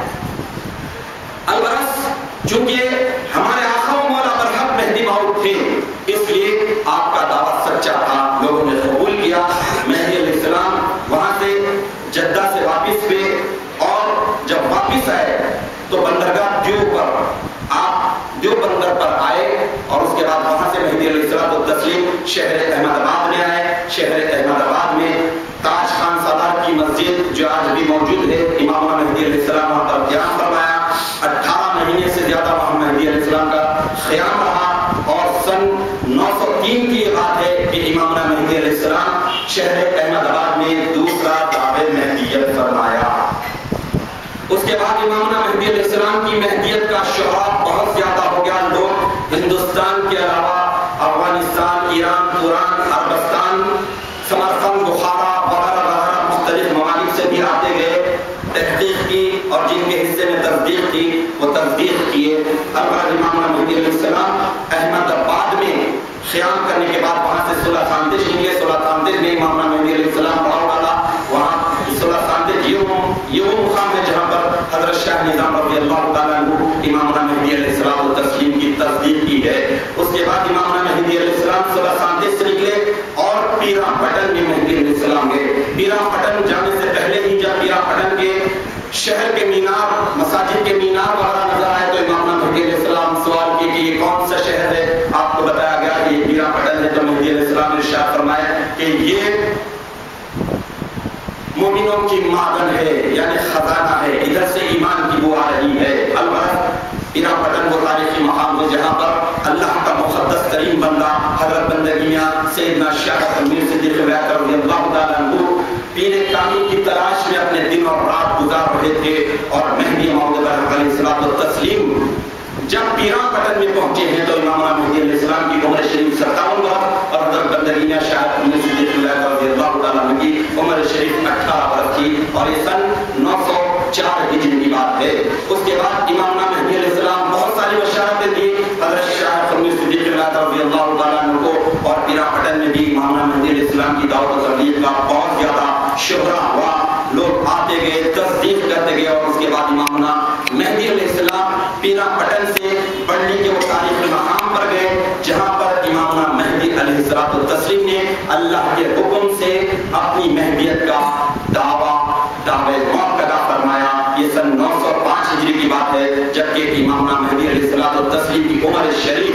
البرس چونکہ ہمارے آقا و مولا برحق مہدی موعود تھے، اس لیے آپ کا دعوت سچا تھا، لوگوں نے قبول کیا۔ مہدی علیہ السلام وہاں سے جدہ سے واپس ہوئے، اور جب واپس آئے تو بندرگاہ دیو بندر پر آئے، اور اس کے بعد وہاں سے مہدی علیہ السلام کو تسلیم شہر احمد آباد میں آئے۔ شہر احمد آباد میں تاج خان سالار کی مسجد جو آج بھی موجود ہے، امام مہدی علیہ السلام وہاں پر قیام فرمایا۔ 18 مہینے سے زیادہ وہاں مہدی علیہ السلام کا قیام رہا، اور سن 903 کی یہ بات ہے کہ امام مہدی علیہ السلام شہر احمد آباد میں دوسرا دعوے مہدیت فرمایا۔ اس کے بعد امام مہدی علیہ السلام کی مہدیت کا شہرت بہت زیادہ ہو گیا، لوگ ہندوستان کے علاوہ افغانستان، ایران، توران، عربستان، سمرقند، بخارا وغیرہ وغیرہ مختلف ممالک سے بھی آتے گئے، تحقیق کی، اور جن کے حصے میں تصدیق کی وہ تصدیق کیے۔ البرز امام مہدی علیہ السلام احمد آباد میں قیام کرنے کے بعد وہاں سے صلح خاندش نکلے۔ صلح خاندش ہے۔ اس کے بعد امام مہدی علیہ السلام صبح سانتے سے نکلے اور پیرا پٹن میں مہدی علیہ السلام گئے۔ پیرا پٹن جانے سے پہلے ہی جب پیرا پٹن کے شہر کے مینار، مساجد کے مینار وغیرہ نظر آئے تو امام مہدی علیہ السلام سوال کیے کہ یہ کون سا شہر ہے؟ آپ کو بتایا گیا کہ یہ پیرا پٹن ہے۔ تو مہدی علیہ السلام نے ارشاد فرمایا کہ یہ مومنوں کی معدن ہے، یعنی خزانہ ہے، ادھر سے ایمان کی بو آ رہی ہے۔ البتہ پیرا پٹن وہ تاریخی مقام ہے جہاں پر اللہ کا مقدس ترین بندہ حضرت بندگیاں سیدنا شاہ تنویر صدیق رضی اللہ تعالیٰ عنہ پیر کامل کی تلاش میں اپنے دن اور رات گزار رہے تھے، اور مہدی موعود علیہ الصلوۃ والتسلیم جب پیرا پٹن میں پہنچے ہیں تو امام مہدی علیہ السلام کی عمر شریف 57 برس اور حضرت بندگیاں شاہ تنویر صدیق رضی اللہ تعالیٰ عنہ کی عمر شریف 18 برس تھی، اور یہ سن 904 ہجری کی بات ہے۔ اس کے بعد امام مہدی علیہ السلام بہت ساری بشارتیں دی حضرت شاہ تنویر صدیق رضی اللہ تعالیٰ عنہ کو، اور پیرا پٹن میں بھی امام مہدی علیہ السلام کی دعوت و تبلیغ کا بہت زیادہ شہرہ ہوا، لوگ آتے گئے، تصدیق کرتے گئے، اور اس کے بعد امام مہدی علیہ السلام پیرا پٹن سے بڑھنی کے وہ تاریخی مقام پر گئے جہاں پر امام مہدی علیہ الصلوۃ والتسلیم نے اللہ کے حکم سے اپنی مہدیت کا دعوی موقع فرمایا۔ یہ سن 905 ہجری کی بات ہے، جبکہ امام مہدی علیہ الصلوۃ والتسلیم کی عمر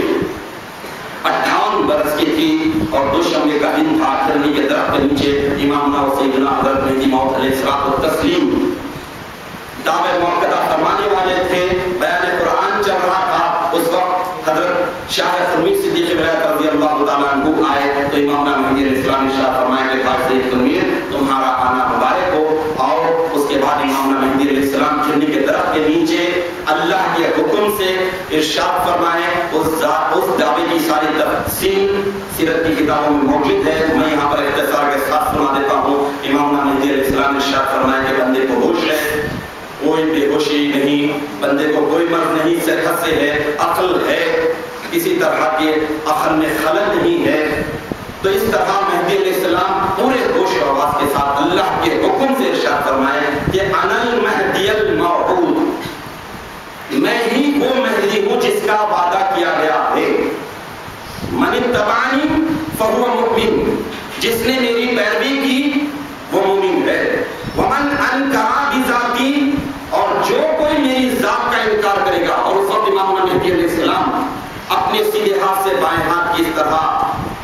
شریف 58 برس کی تھی، اور دوشنبے کا دن تھا۔ کھرنی کے درخت کے نیچے امام سیدنا حضرت مہدی موعود علیہ الصلوۃ والتسلیم دعوی موقع فرمانے والے تھے، بیان قرآن چل رہا تھا۔ اس وقت حضرت شاہ تنویر صدیق رضی اللہ تعالیٰ عنہ آئے تو امام مہدی علیہ السلام نے ارشاد فرمایا کہ بھائی سید تنویر تمہارا آنا مبارک ہو۔ اور اس کے بعد امام مہدی علیہ السلام کھرنی کے درخت کے نیچے اللہ کے حکم سے ارشاد فرمائے۔ اس دعوے کی ساری تفصیل سیرت کی کتابوں میں موجود ہے، میں یہاں پر اختصار کے ساتھ سنا دیتا ہوں۔ امام مہدی علیہ السلام نے ارشاد فرمایا کہ بندے کو ہوش ہے، کوئی بے ہوشی نہیں، بندے کو کوئی مرض نہیں، صحت سے ہے، عقل ہے، کسی طرح کے عقل میں خلل نہیں ہے۔ تو اس طرح مہدی علیہ السلام پورے ہوش و حواس کے ساتھ اللہ کے حکم سے ارشاد فرمائے کہ انا المہدی الموعود، میں ہی وہ مہدی ہوں جس کا وعدہ کیا گیا ہے۔ من اتبعنی فہو مؤمن، جس نے میری پیروی کی وہ مومن ہے۔ ومن انکر بذاتی، اور جو کوئی میری ذات کا انکار کرے گا۔ اور اس وقت امام مہدی علیہ السلام اپنے سیدھے ہاتھ سے بائیں ہاتھ کی اس طرح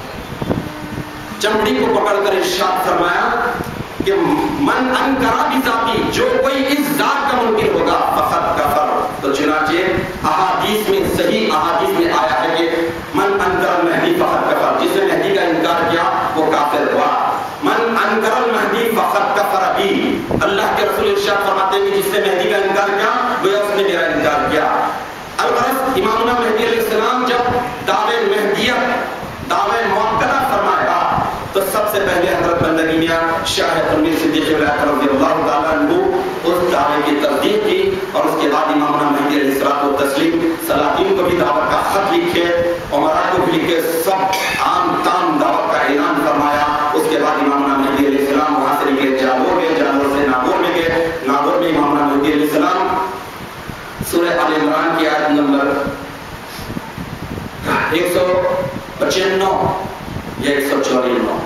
چمڑی کو پکڑ کر ارشاد فرمایا کہ من انکر بذاتی، جو کوئی اس ذات کا منکر ہوگا فقط کفر۔ تو چنانچہ احادیث میں، صحیح احادیث میں آیا ہے کہ من انکر المہدی فقط کفر، جس نے مہدی کا انکار کیا وہ کافر ہوا۔ من انکر المہدی فقط کفر بھی، اللہ کے رسول ارشاد فرماتے ہیں کہ جس نے مہدی کا انکار کیا وہ اس نے میرا انکار کیا۔ الغرض امام مہدی علیہ السلام جب دعوی مہدیت، دعوی موقع فرمایا تو سب سے پہلے حضرت بندگیاں شاہ تنویر صدیق رضی اللہ تعالیٰ عنہ اس دعوے کی تصدیق کی، اور اس کے بعد امام مہدی علیہ الصلوۃ والتسلیم سلاطین کو بھی دعوت کا خط لکھے، عمرا کو بھی لکھے، سب عام تام دعوت کا اعلان فرمایا۔ اس کے بعد امام مہدی علیہ السلام وہاں سے نکلے جالور گئے، جالور سے ناگور میں گئے، ناگور میں امام مہدی علیہ السلام سورہ آل عمران کی آیت نمبر 195 یا 194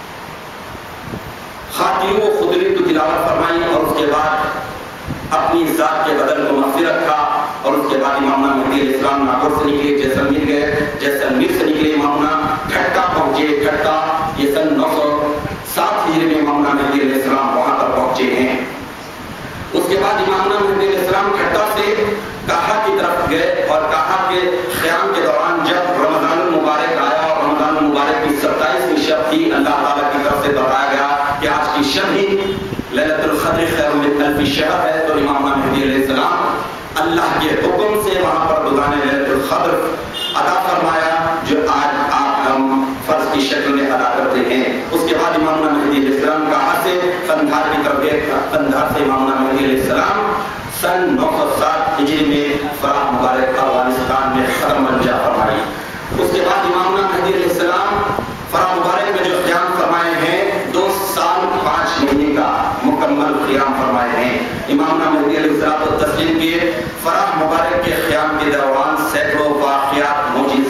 خاطیوں و خدری کو تلاوت فرمائی، اور اس کے بعد اپنی ذات کے بدل کو مغفرت تھا۔ اور اس کے بعد امام مہدی علیہ السلام ناگور سے نکلے، جیسلمیر گئے، جیسلمیر سے نکلے امام ٹھٹا پہنچے، ٹھٹا یہ سن 907 ہجری میں امام مہدی علیہ السلام وہاں پر پہنچے ہیں۔ اس کے بعد امام مہدی علیہ السلام ٹھٹا سے کاہا کی طرف گئے، اور کاہا کے قیام کے دوران جب رمضان المبارک آیا اور رمضان المبارک کی 27ویں شب تھی، اللہ تعالیٰ کی طرف سے بتایا گیا کہ آج کی شب ہی لیلۃ القدر خیر من الف شہر ہے، تو امام مہدی علیہ السلام اللہ کے حکم سے وہاں پر روزانہ لیلۃ القدر ادا فرمایا، جو آج آپ ہم فرض کی شکل میں ادا کرتے ہیں۔ اس کے بعد امام مہدی علیہ السلام کہاں سے قندھار کی طرف گئے، قندھار سے امام مہدی علیہ السلام سن 907 ہجری میں فرح مبارک افغانستان میں ختم انجا فرمائی۔ اس کے بعد امام مہدی علیہ السلام فرح مبارک میں جو قیام فرمائے ہیں 2 سال 5 مہینے کا مکمل قیام فرمائے ہیں۔ امام مہدی علیہ السلام کے فرح مبارک کے قیام کے دوران سینکڑوں واقعات موجود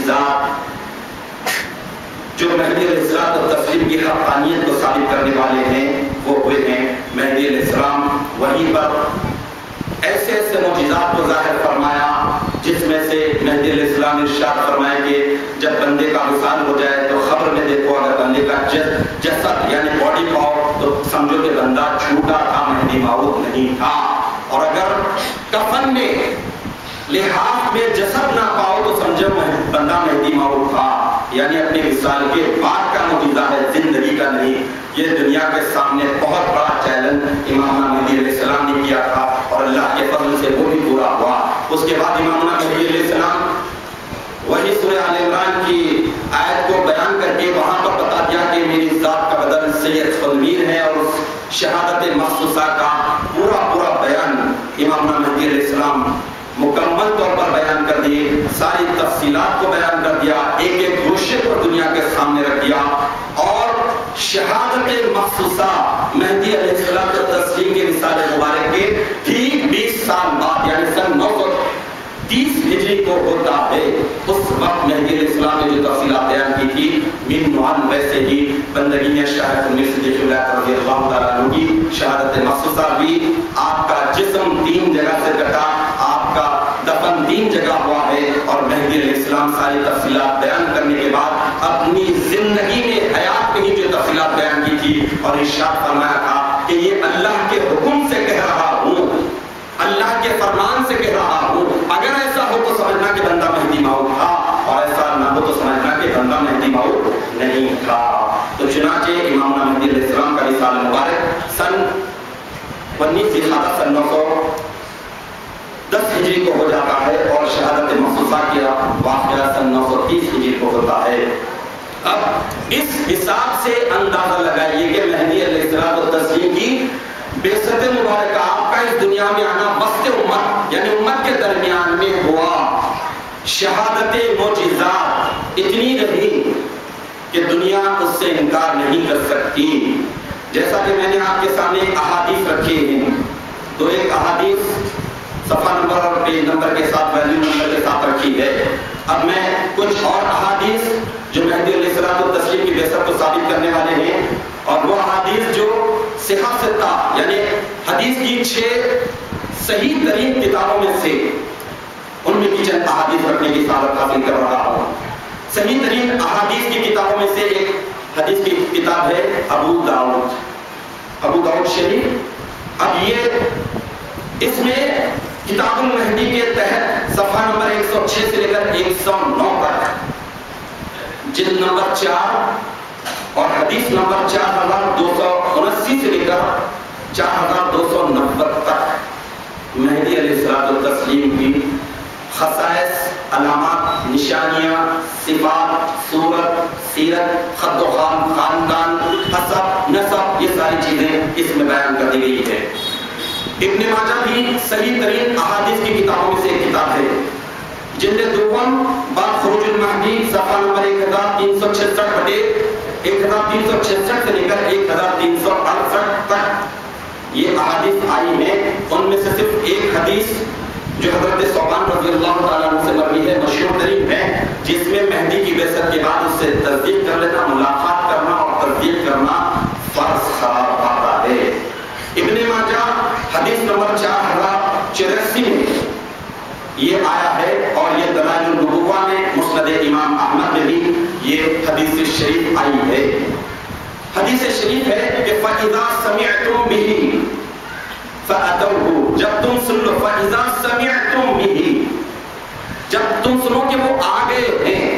معجزات جو مہدی علیہ السلام اور تسلیم کی حقانیت کو ثابت کرنے والے ہیں وہ ہوئے ہیں۔ مہدی علیہ السلام وہیں پر ایسے ایسے معجزات کو ظاہر فرمایا جس میں سے مہدی علیہ السلام ارشاد فرمایا کہ جب بندے کا وصال ہو جائے تو خبر میں دیکھو، اگر بندے کا جسد یعنی باڈی پاؤ تو سمجھو کہ بندہ چھوٹا تھا، مہدی موعود نہیں تھا، اور اگر کفن میں لحاف میں جسد نہ پاؤ تو سمجھو بندہ مہدی موعود تھا۔ یعنی اپنے وصال کے بعد کا معجزہ ہے، زندگی کا نہیں۔ یہ دنیا کے سامنے بہت بڑا چیلنج امام مہدی علیہ السلام نے کیا تھا اور اللہ کے فضل سے وہ بھی پورا ہوا۔ اس کے بعد امام مہدی علیہ السلام وہی سورہ آل عمران کی آیت کو بیان کر کے وہاں پر بتا دیا کہ میری ذات کا بدل سید خلمیر ہے، اور اس شہادت مخصوصہ کا پورا بیان امام مہدی علیہ السلام مکمل طور پر بیان کر دیے، ساری تفصیلات کو بیان کر دیا، ایک ایک گوشے کو دنیا کے سامنے رکھ دیا، اور شہادت مخصوصہ مہدی علیہ السلام کے تسلیم کے وصال مبارک کے ٹھیک 20 سال بعد یعنی سن 930 ہجری کو ہوتا ہے۔ اس وقت مہدی علیہ السلام نے جو تفصیلات بیان کی تھی من نوان ویسے ہی بندگی میں شہادت امیر صدیق رضی اللہ تعالیٰ عنہ کی شہادت مخصوصہ بھی، آپ کا جسم 3 جگہ سے کٹا، آپ کا دفن 3 جگہ ہوا ہے، اور مہدی علیہ السلام ساری تفصیلات بیان کرنے کے بعد اپنی زندگی میں حیات میں ہی جو تفصیلات بیان کی تھی اور ارشاد فرمایا تھا کہ یہ اللہ کے حکم سے کہہ رہا ہوں، اللہ کے فرمان سے کہہ رہا ہوں، اگر ایسا ہو تو سمجھنا کہ بندہ مہدی موعود تھا، اور ایسا نہ ہو تو سمجھنا کہ بندہ مہدی موعود نہیں تھا۔ تو چنانچہ امام مہدی علیہ السلام کا وصال مبارک سن 19 ذی القعدہ سن 910 ہجری کو ہو جاتا ہے، اور شہادت مخصوصہ کیا واقعہ سن 930 ہجری کو ہوتا ہے۔ اب اس حساب سے اندازہ لگائیے کہ مہدی علیہ السلام اور تسلیم کی بعثت مبارکہ، آپ کا اس دنیا میں آنا وسط امت یعنی امت کے درمیان میں ہوا، شہادت معجزات اتنی رہی کہ دنیا اس سے انکار نہیں کر سکتی۔ جیسا کہ میں نے آپ کے سامنے احادیث رکھے ہیں، تو ایک احادیث صفحہ نمبر اور پیج نمبر کے ساتھ ویلیو نمبر کے ساتھ رکھی ہے۔ اب میں کچھ اور احادیث جو مہدی علیہ السلام و تسلیم کی بعثت کو ثابت کرنے والے ہیں، اور وہ احادیث جو صحیح ستہ یعنی حدیث کی 6 صحیح ترین کتابوں میں سے ان میں کی چند احادیث رکھنے کی سعادت حاصل کر رہا ہوں۔ صحیح ترین احادیث کی کتابوں میں سے ایک حدیث کی کتاب ہے ابو داؤد شریف۔ اب یہ اس میں کتاب المہدی کے تحت صفحہ نمبر 106 سے لے کر 109 تک، جلد نمبر 4 اور حدیث نمبر 4279 سے لے کر 4290 تک مہدی علیہ الصلوۃ والتسلیم کی خصائص، علامات، نشانیاں، صفات، صورت، سیرت، خط و خال، خاندان، حسب، نسب، یہ ساری چیزیں اس میں بیان کر دی گئی ہے۔ ابن ماجہ بھی صحیح ترین احادیث کی کتابوں میں سے ایک کتاب ہے، جلد دوم باب خروج المہدی صفحہ نمبر 1366 سے لے کر 1368 تک یہ احادیث آئی ہیں۔ ان میں سے صرف ایک حدیث جو حضرت ثوبان رضی اللہ تعالیٰ عنہ سے مروی ہے، مشہور ترین ہے، جس میں مہدی کی بعثت کے بعد اس سے تصدیق کر لینا، ملاقات کرنا اور تصدیق کرنا فرض قرار پاتا ہے۔ ابن ماجہ حدیث نمبر 4084 میں یہ آیا ہے، اور یہ دلائل النبوہ میں مسند امام احمد میں بھی یہ حدیث شریف آئی ہے۔ حدیث شریف ہے کہ فَإِذَا سَمِعْتُمْ بِهِ فَأَتَوْهُ، جب تم سن لو، فَإِذَا سَمِعْتُمْ بِهِ، جب تم سنو کہ وہ آگے ہیں،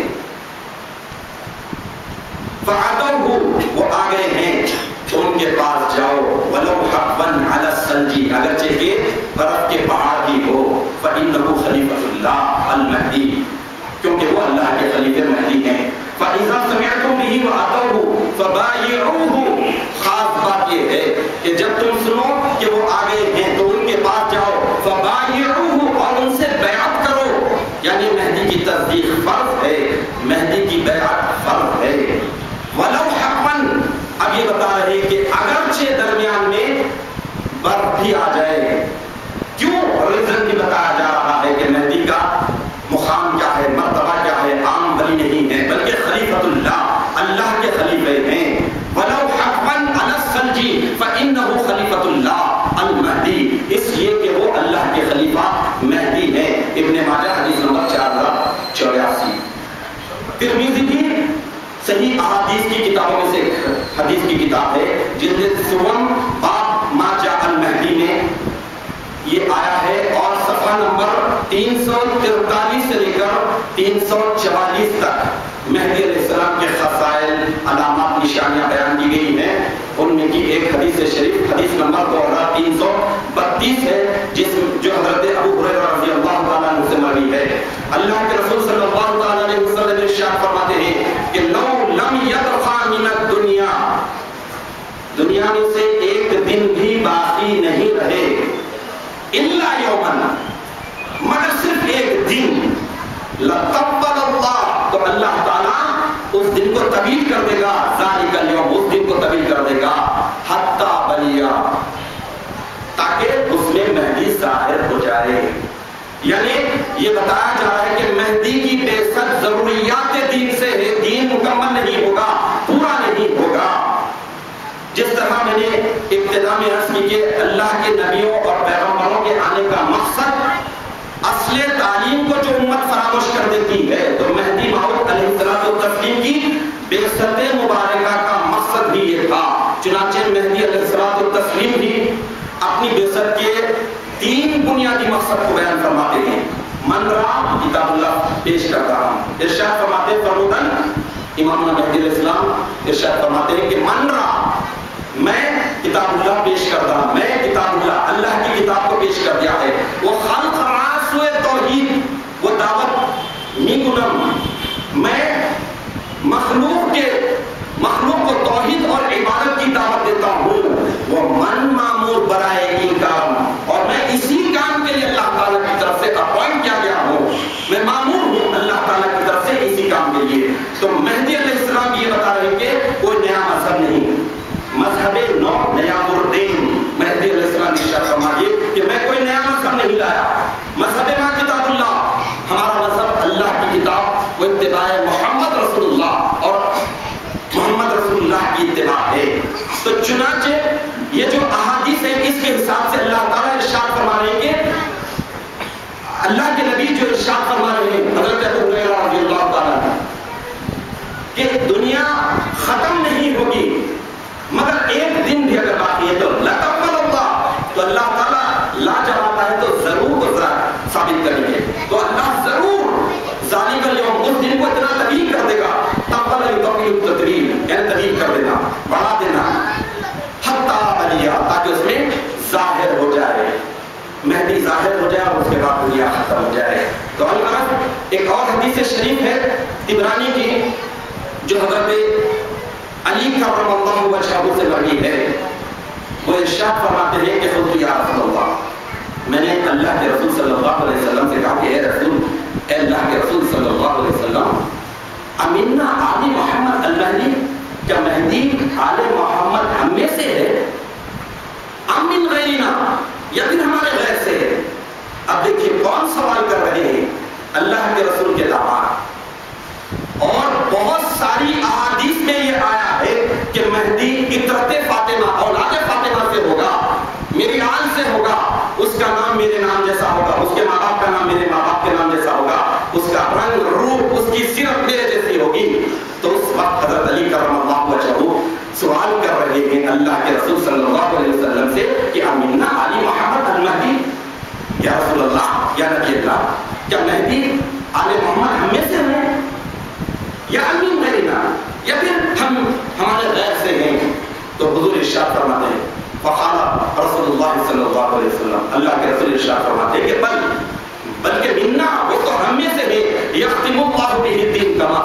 فَأَتَوْهُ، وہ آگے ہیں تو ان کے پاس جاؤ، وَلَوْ حَقًّا عَلَى السَّنْجِ، اگرچہ کہ برف کے پہاڑ بھی ہو، فَإِنَّهُ خَلِيفَةُ اللَّهِ الْمَهْدِي، کیونکہ وہ اللہ کے خلیفہ مہدی ہیں۔ فَإِذَا سَمِعْتُمْ بِهِ وَأَتَوْهُ فَبَايِعُوهُ، خاص بات یہ ہے کہ جب تم سنو کہ وہ آگے ہیں تو ان کے پاس جاؤ، فَبَايِعُوهُ، اور ان سے بیعت کرو، یعنی مہدی کی تصدیق فرض ہے، مہدی کی بیعت فرض ہے۔ وَلَوْ حَقًّا، اب یہ بتا رہے کہ اگرچہ درمیان میں برف بھی آ جائے، کیوں ریزن بھی بتایا جا رہا ہے کہ مہدی کا مقام کیا ہے، مرتبہ کیا ہے، عام ولی نہیں ہیں بلکہ خلیفۃ اللہ، اللہ کے خلیفے ہیں۔ وَلَوْ حَقًّا عَلَى الثَّلْجِ فَإِنَّهُ خَلِيفَةُ اللَّهِ الْمَهْدِي، اس لیے کہ وہ اللہ کے خلیفہ مہدی ہیں۔ ابن ماجہ حدیث نمبر 4084۔ ترمذی کی صحیح احادیث کی کتابوں میں سے حدیث کی کتاب ہے، جلد 54 باب ما جاء المہدی میں یہ آیا ہے، اور صفحہ نمبر 343 سے لے کر 344 تک مہدی علیہ السلام کے خصائل، علامات، نشانیاں بیان کی گئی ہیں۔ ان میں کی ایک حدیث شریف حدیث نمبر 2332 ہے، جو حضرت ابو ہریرہ رضی اللہ تعالیٰ عنہ سے مروی ہے۔ اللہ کے رسول صلی اللہ تعالیٰ علیہ وسلم ارشاد فرماتے ہیں کہ لو لم یبقى من الدنیا، دنیا میں سے ایک دن بھی باقی نہیں رہے، الا یومن، مگر صرف ایک دن، لطول اللہ، تو اللہ تعالیٰ اس دن کو طویل کر دے گا، ذالک الیوم، اس دن کو طویل کر دے گا، حتی بلیا، تاکہ اس میں مہدی ظاہر ہو جائے۔ یعنی یہ بتایا جا رہا ہے کہ مہدی کی بعثت ضروریات دین سے ہے، دین مکمل نہیں ہوگا، پورا نہیں ہوگا۔ جس طرح میں نے ابتدا میں عرض کی کہ اللہ کے نبیوں اور پیغمبروں کے آنے کا مقصد اصل تعلیم کو جو امت فراموش کر دیتی ہے، تو مہدی موعود علیہ السلام کی بعثت مبارکہ کا مقصد بھی یہ تھا۔ چنانچہ مہدی علیہ السلام بھی اپنی بعثت کے 3 بنیادی مقصد کو بیان فرماتے ہیں۔ من را، کتاب اللہ پیش کرتا ہوں، ارشاد فرماتے ہیں فرمودن امام مہدی علیہ السلام ارشاد فرماتے ہیں کہ من را، میں کتاب اللہ پیش کرتا ہوں، میں کتاب اللہ، اللہ کی کتاب کو پیش کر دیا ہے۔ وہ خلق راس ہوئے توحید، وہ دعوت میکنم، میں مخلوق کو توحید اور عبادت کی دعوت دیتا ہوں۔ وہ من معمور برائے این کام، اور میں اسی کام کے لیے اللہ تعالیٰ کی طرف سے اپوائنٹ کیا گیا ہوں، میں معمور ہوں اللہ تعالیٰ کی طرف سے اسی کام کے لیے۔ تو مہدی علیہ السلام یہ بتا رہے ہیں کہ کوئی نیا مذہب نہیں، مذہب نو نیا مردین۔ مہدی علیہ السلام ارشاد فرمائیے کہ میں کوئی نیا مذہب نہیں لایا، مذہب ما کتاب اللہ، ہمارا مذہب اللہ کی کتاب و اتباع محمد رسول اللہ، اور محمد رسول اللہ کی اتباع ہے۔ تو چنانچہ یہ جو احادیث ہے اس کے حساب سے اللہ تعالیٰ ارشاد فرما رہے ہیں کہ اللہ کے نبی جو ارشاد فرما رہے ہیں حضرت ابو ہریرہ رضی اللہ تعالیٰ کہ دنیا ختم نہیں ہوگی مگر ایک دن بھی اگر باقی ہے تو لتقبل اللہ، تو اللہ تعالیٰ لا جواتا ہے تو ضرور ثابت کریں گے، تو اللہ ضرور ذالک الیوم، اس دن کو اتنا طویل کر دے گا، تقبل یطویل التطویل، یعنی طویل کر دینا، بڑھا دینا، حتی بلیا، تاکہ اس میں ظاہر ہو جائے، مہدی ظاہر ہو جائے اور اس کے بعد دنیا ختم ہو جائے۔ تو الغرض ایک اور حدیث شریف ہے طبرانی کی جو حضرت علی کرم اللہ وجہہ سے مروی ہے، وہ ارشاد فرماتے ہیں کہ قلت یا رسول اللہ، میں نے اللہ کے رسول صلی اللہ علیہ وسلم سے کہا کہ اے رسول، اے اللہ کے رسول صلی اللہ علیہ وسلم، امنا آل محمد المہدی، کیا مہدی آل محمد ہم میں سے ہے، ام من غیرنا، یا پھر ہمارے غیر سے ہے؟ اب دیکھیے کون سوال کر رہے ہیں، اللہ کے رسول کے دعوات، اور بہت ساری احادیث میں یہ آیا ہے کہ مہدی اطرت فاطمہ، اولاد فاطمہ سے ہوگا، میری آل سے ہوگا، اس کا نام میرے نام جیسا ہوگا، اس کے ماں باپ کا نام میرے ماں باپ کے نام جیسا ہوگا، اس کا رنگ روپ، اس کی سیرت میرے جیسی ہوگی۔ تو اس وقت حضرت علی کرم اللہ وجہہ سوال کر رہے ہیں اللہ کے رسول صلی اللہ علیہ وسلم سے کہ امنا علی محمد المہدی، یا رسول اللہ، یا نبی اللہ، کیا مہدی آل محمد ہم میں سے ہیں یا امین غیرنا، یا پھر ہم ہمارے غیر سے ہیں؟ تو حضور ارشاد فرماتے ہیں فقال رسول اللہ صلی اللہ علیہ وسلم، اللہ کے رسول ارشاد فرماتے ہیں کہ بلکہ منا، وہ تو ہم میں سے ہے، یختم اللہ بہ الدین کما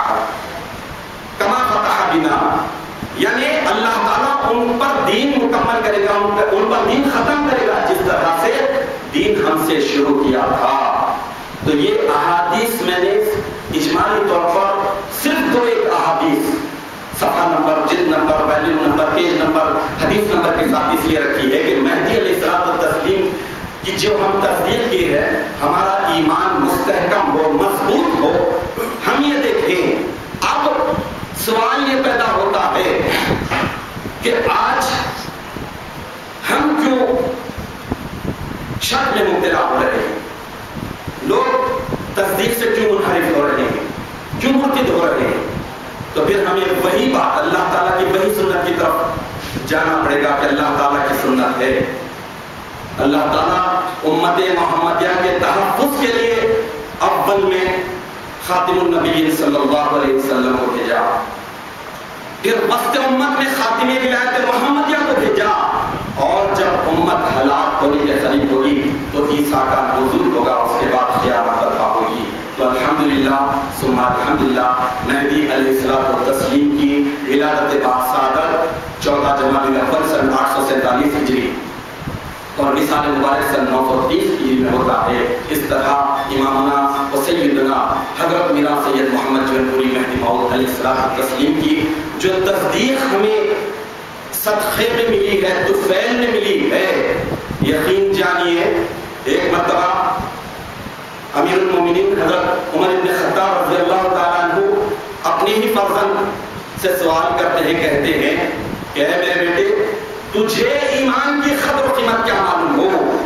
فتح بنا، یعنی اللہ تعالیٰ ان پر دین مکمل کرے گا، ان پر دین ختم کرے گا جس طرح سے دین ہم سے شروع کیا تھا۔ تو یہ احادیث میں نے اجمالی طور پر صرف 2 احادیث صفحہ نمبر، جلد number, volume number, page number, حدیث نمبر کے ساتھ اس لیے رکھی ہے کہ مہدی علیہ السلام کہ جو ہم تصدیق کی ہے ہمارا ایمان مستحکم ہو، مضبوط ہو. ہم یہ دیکھیں اب سوال یہ پیدا ہوتا ہے کہ آج ہم کیوں شک میں مبتلا ہو رہے ہیں، لوگ تصدیق سے کیوں منحرف ہو رہے ہیں، کیوں مرتد ہو رہے ہیں. تو پھر ہمیں وہی بات اللہ تعالیٰ کی وہی سنت کی طرف جانا پڑے گا کہ اللہ تعالیٰ کی سنت ہے. اللہ تعالیٰ امت محمدیہ کے تحفظ کے لیے اول میں خاتم النبیین صلی اللہ علیہ وسلم کو بھیجا، پھر وسط امت میں خاتم ولایت محمدیہ کو بھیجا، اور جب امت ہلاک ہونے کے قریب ہوگی تو عیسیٰ کا نزول ہوگا، اس کے بعد قیامت برپا ہوگی. تو الحمدللہ ثم الحمدللہ مہدی علیہ السلام کی ولادت باصادت 14 جمادی الاول سن 847 ہجری اور وصال مبارک سن 930 ہجری میں ہوتا ہے. اس طرح امامنا و سیدنا حضرت میرا سید محمد جونپوری مہدی موعود علیہ السلام کی جو تصدیق ہمیں صدقے میں ملی ہے، طفیل میں ملی ہے، یقین جانیے ایک مرتبہ امیر المومنین حضرت عمر بن خطاب رضی اللہ تعالیٰ عنہ اپنے ہی فرزند سے سوال کرتے ہیں، کہتے ہیں کہ اے میرے بیٹے تجھے ایمان کی قدر و قیمت کیا معلوم ہو؟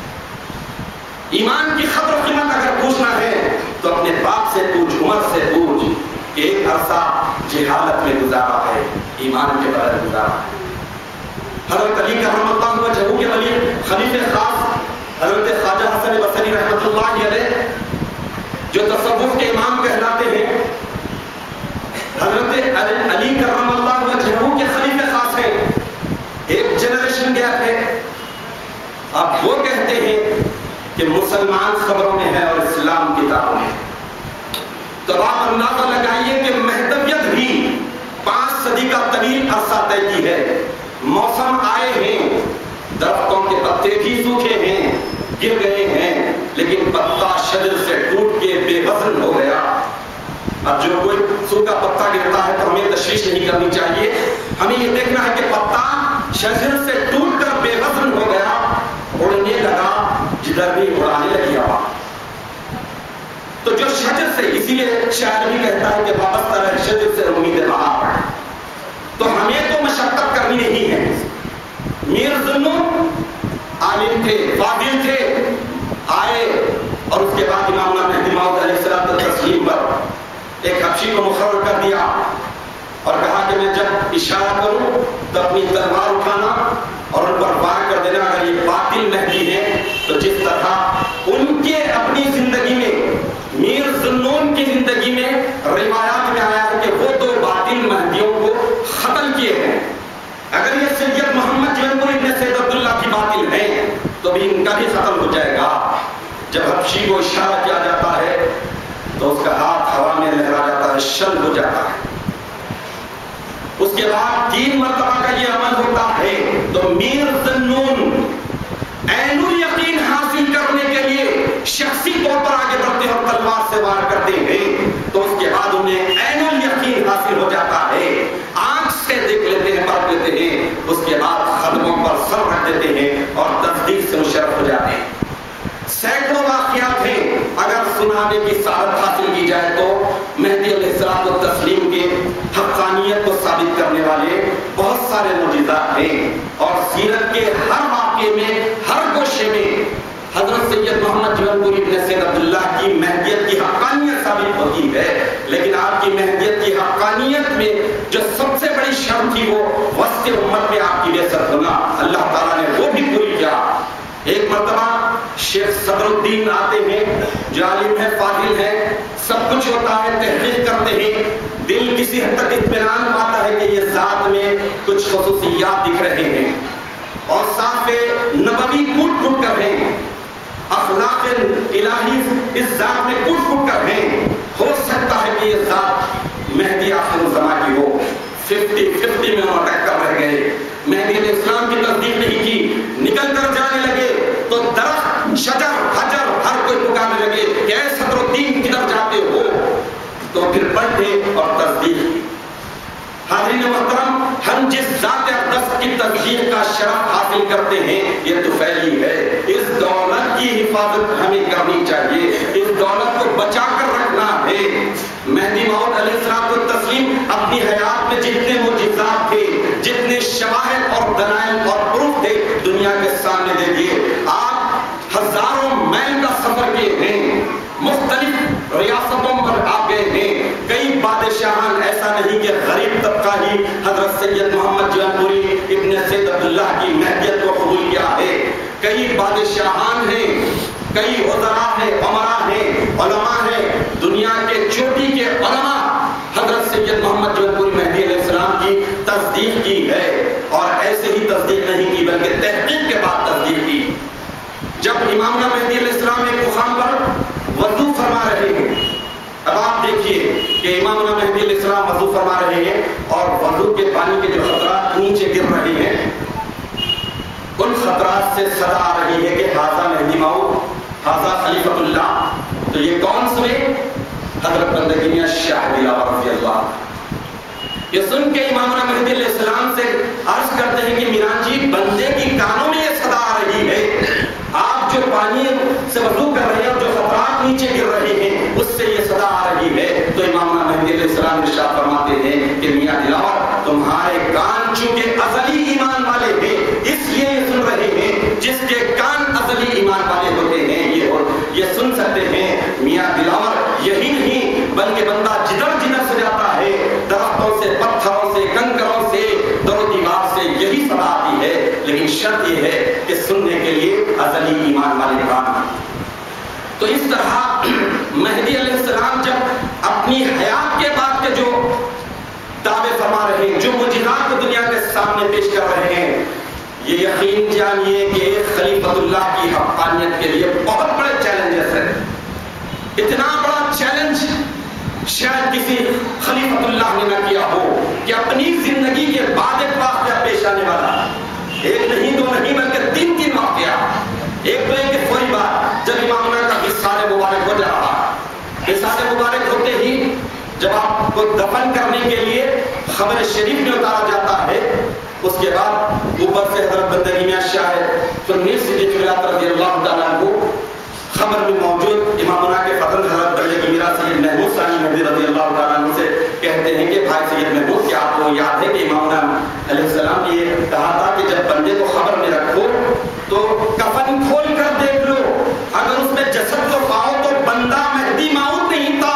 ایمان کی قدر و قیمت اگر پوچھنا ہے تو اپنے باپ سے پوچھ، عمر سے پوچھ کہ ایک عرصہ جہالت میں گزارا ہے، ایمان کے بغیر گزارا ہے. حضرت علی کرم اللہ وجہہ کے ولی خلیفہ خاص حضرت خواجہ حسن بصری رحمۃ اللہ علیہ جو تصوف کے امام کہلاتے ہیں، حضرت علی کرم اللہ وجہہ کے خلیفہ خاص ہیں. ایک جنریشن گیپ ہے. اب وہ کہتے ہیں کہ مسلمان خبروں میں ہے اور اسلام کتابوں میں. تو آپ اندازہ لگائیے کہ مہدویت بھی 5 صدی کا طویل عرصہ طے کی ہے. موسم آئے ہیں، درختوں کے پتے بھی سوکھے ہیں، گر گئے ہیں، لیکن پتا شجر سے ٹوٹ کے بے وزن ہو گیا. اب جو کوئی سوکھا پتا گرتا ہے تو ہمیں تشویش نہیں کرنی چاہیے، ہمیں یہ دیکھنا ہے کہ پتا شجر سے ٹوٹ کر بے وزن ہو گیا، اڑنے لگا، جدھر بھی اڑانے لگی ہوا. تو جو شجر سے، اسی لیے شاعر بھی کہتا ہے کہ وابستہ رہے شجر سے امید بہار. تو ہمیں تو مشقت کرنی نہیں ہے. میر ذوالنون عالم تھے، فاضل تھے، آئے اور اس کے بعد امامنا مہدی موعود علیہ السلام پر ایک حبشی کو مقرر کر دیا اور کہا کہ میں جب اشارہ کروں تو اپنی تلوار اٹھانا اور ان پر وار کر دینا. اگر یہ باطل مہدی ہے تو جس طرح ان کے اپنی زندگی میں، میر ذوالنون کی زندگی میں روایات میں آیا ہے کہ وہ 2 باطل مہدیوں کو قتل کیے ہیں. اگر یہ سید محمد جونپوری ابن سید عبداللہ کی باطل ہیں تو بھی ان کا بھی ختم ہو جائے گا. جب حبشی کو اشارہ کیا جاتا ہے تو اس کا ہاتھ ہوا میں لہرا جاتا ہے، شل ہو جاتا ہے. اس کے بعد 3 مرتبہ کا یہ عمل ہوتا ہے. تو میر ذوالنون عین الیقین حاصل کرنے کے لیے شخصی طور پر آگے بڑھتے ہیں اور تلوار سے وار کرتے ہیں. تو اس کے بعد انہیں عین الیقین حاصل ہو جاتا ہے، آنکھ سے دیکھ لیتے ہیں، پرکھ لیتے ہیں. اس کے بعد قدموں پر سر رکھ دیتے ہیں اور تصدیق سے مشرف ہو جاتے ہیں. سینکڑوں واقعات ہیں، اگر سنانے کی سعادت حاصل کی جائے تو مہدی علیہ السلام کے حقانیت کو ثابت کرنے والے بہت سارے معجزات ہیں. اور سیرت کے ہر واقعے میں، ہر گوشے میں حضرت سید محمد جونپوری ابن سید عبداللہ کی مہدیت کی حقانیت ثابت ہوتی ہے. لیکن آپ کی مہدیت کی حقانیت میں جو سب سے بڑی شرط تھی وہ وسط امت میں آپ کی بعثت ہونا، اللہ تعالیٰ نے وہ بھی پوری کیا. ایک مرتبہ شیخ صدر الدین آتے ہیں، جو عالم ہے، فاضل ہے، سب کچھ ہوتا ہے، تحقیق کرتے ہیں. دل کسی حد تک اطمینان پاتا ہے کہ یہ ذات میں کچھ خصوصیات دکھ رہے ہیں اور صاف نبوی کوٹ کوٹ کر رہے ہیں، اخلاق الہی اس ذات میں کوٹ کوٹ کر رہے ہیں. ہو سکتا ہے کہ یہ ذات مہدی آخر الزمان کی ہو. 50-50 میں وہ اٹک کر رہ گئے. مہدی علیہ السلام کی تصدیق نہیں کی، نکل کر جانے لگے تو درخت، شجر، حجر ہر کوئی پکارنے لگے کہ اے صدر الدین کدھر جاتے ہو؟ تو پھر پلٹے اور تصدیق کی. حاضرین محترم، ہم جس ذات اقدس کی تصدیق کا شرف حاصل کرتے ہیں یہ طفیلی ہے. اس دولت کی حفاظت ہمیں کرنی چاہیے، اس دولت کو بچا کر رکھنا ہے. مہدی موعود علیہ الصلوۃ والتسلیم اپنی حیات میں جتنے معجزات تھے، جتنے شواہد اور دلائل اور پروف تھے دنیا کے سامنے دے دیے. آپ ہزاروں میل کا سفر کیے ہیں، مختلف ریاستوں پر آپ گئے ہیں. کئی بادشاہان، ایسا نہیں کہ غریب طبقہ ہی حضرت سید محمد جون پوری ابن سید عبداللہ کی مہدیت کو قبول کیا ہے. کئی بادشاہان ہیں، کئی وزراء ہیں، امراء ہیں، علماء ہیں. دنیا کے چوٹی کے علماء حضرت سید محمد جون پوری مہدی علیہ السلام کی تصدیق کی ہے، اور ایسے ہی تصدیق نہیں کی بلکہ تحقیق کے بعد تصدیق کی. جب امامنا مہدی علیہ السلام ایک مقام پر وضو فرما رہے ہیں، اب آپ دیکھیے کہ امامنا مہدی علیہ السلام وضو فرما رہے ہیں اور وضو کے پانی کے جو خطرات نیچے گر رہے ہیں، ان خطرات سے صدا آ رہی ہے کہ ھذا مہدی موعود، ھذا خلیفۃ اللہ. تو یہ کون سنے؟ حضرت بندگی میاں شاہ دلاور رضی اللہ. یہ سن کے امامنا مہدی علیہ السلام سے عرض کرتے ہیں کہ میران جی، بندے کی کانوں میں یہ صدا آ رہی ہے، آپ جو پانی سے وضو کر رہے ہیں اور جو خطرات نیچے گر رہے ہیں اس سے یہ صدا آ رہی ہے. تو امامنا مہدی علیہ السلام ارشاد فرماتے ہیں کہ میاں دلاور، تمہارے کان چونکہ ازلی ایمان والے ہیں اس لیے یہ سن رہے ہیں. جس کے کان ازلی ایمان والے ہوتے ہیں یہ سن سکتے ہیں. میاں دلاور، یہی نہیں بلکہ بندہ جدھر جدھر سے جاتا ہے، درختوں سے، پتھروں سے، کنکروں سے، در و دیوار سے یہی صدا آتی ہے. لیکن شرط یہ ہے کہ سننے کے لیے ازلی ایمان والے کان. تو اس طرح مہدی علیہ السلام جب اپنی حیات کے بعد کے جو دعوے فرما رہے ہیں، جو معجزات کو دنیا کے سامنے پیش کر رہے ہیں، یہ یقین جانیے کہ خلیفۃ اللہ کی حقانیت کے لیے بہت بڑے چیلنجز ہیں. اتنا بڑا چیلنج شاید کسی خلیفۃ اللہ نے نہ کیا ہو کہ اپنی زندگی کے بعد ایک واقعہ پیش آنے والا، ایک نہیں دو نہیں بلکہ تین تین واقعہ. ایک تو ایک فوری بات، جب امامنا کا وصال مبارک ہو جا رہا، وصال مبارک ہوتے ہی جب آپ کو دفن کرنے کے لیے خبر شریف میں اتارا جاتا ہے، اس کے بعد اوپر سے حضرت بندگی میاں شاہ سنی صدیق رضی اللہ تعالیٰ عنہ خبر میں موجود امامنا کے فضل حضرت بندگی میرا سید محمود ثانی مہدی رضی اللہ تعالیٰ عنہ سے کہتے ہیں کہ بھائی سید محمود، کیا آپ کو یاد ہے کہ امامنا علیہ السلام نے یہ کہا تھا کہ جب بندے کو خبر میں رکھو تو کفن کھول کر دیکھ لو، اگر اس میں جسد کو پاؤ تو بندہ مہدی موعود نہیں تھا.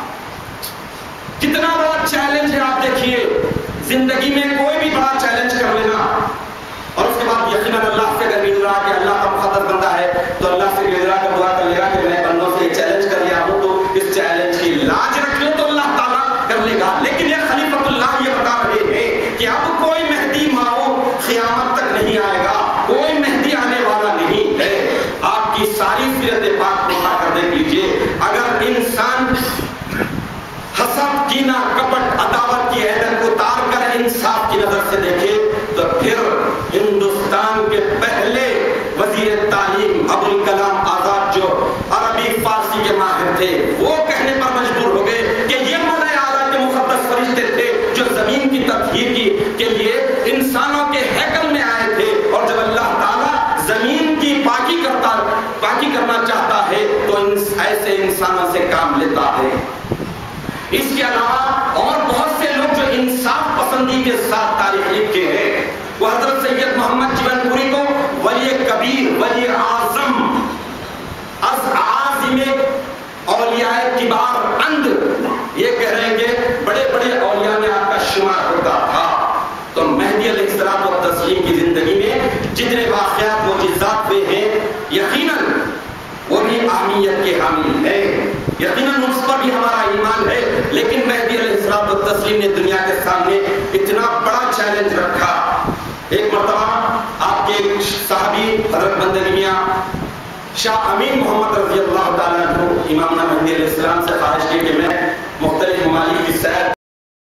کتنا بڑا چیلنج ہے آپ دیکھیے. زندگی میں کوئی بھی بڑا چیلنج کر لینا اور اس کے بعد یقیناً اللہ سے اگر مل رہا کہ اللہ کا مقدس بندہ ہے تو اللہ سے مل رہا کہ دعا کر لے گا کہ میں بندوں سے چیلنج کر لیا ہوں تو اس چیلنج کی لاج رکھ لو تو اللہ تعالیٰ کر لے گا. لیکن یہ خلیفۃ اللہ یہ بتا رہے ہیں کہ اب کوئی مہدی موعود قیامت تک نہیں آئے گا، کوئی مہدی آنے والا نہیں ہے. آپ کی ساری سیرت پاک کو اٹھا کر دیکھ لیجیے. اگر انسان حسد، کینہ، کپٹ، عداوت کی ایندھن کو اتار کر انصاف کی نظر سے دیکھے تو پھر ہندوستان کے پہلے وزیر تعلیم ابوالکلام آزاد جو عربی فارسی کے ماہر تھے، وہ کہنے پر مجبور ہو گئے کہ یہ مولا اعلیٰ کے مقدس فرشتے تھے جو زمین کی تطہیر کے لیے انسانوں کے ہیکل میں آئے تھے، اور جب اللہ تعالیٰ زمین کی پاکی کرنا چاہتا ہے تو ایسے انسانوں سے کام لیتا ہے. اس کے علاوہ اور بہت سے لوگ جو انصاف پسندی کے ساتھ تاریخ لکھے ہیں، وہ حضرت سید محمد جون پوری کو ولی کبیر، ولی اعظم، عظیم اولیاء کبار اند یہ کہہ رہے ہیں کہ بڑے بڑے اولیاء میں آپ کا شمار ہوتا تھا. تو مہدی علیہ السلام و تسلیم کی زندگی میں جتنے واقعات معجزات ہوئے ہیں، یقیناً وہ بھی اہمیت کے حامل ہے، یقیناً اس پر بھی ہمارا ایمان ہے. لیکن مہدی علیہ السلام و تسلیم نے دنیا کے سامنے اتنا بڑا چیلنج رکھا. ایک مرتبہ آپ کے صحابی حضرت بندگی میاں شاہ امین محمد رضی اللہ تعالیٰ عنہ امامنا مہدی علیہ السلام سے خواہش کی کہ میں مختلف ممالک کی سیر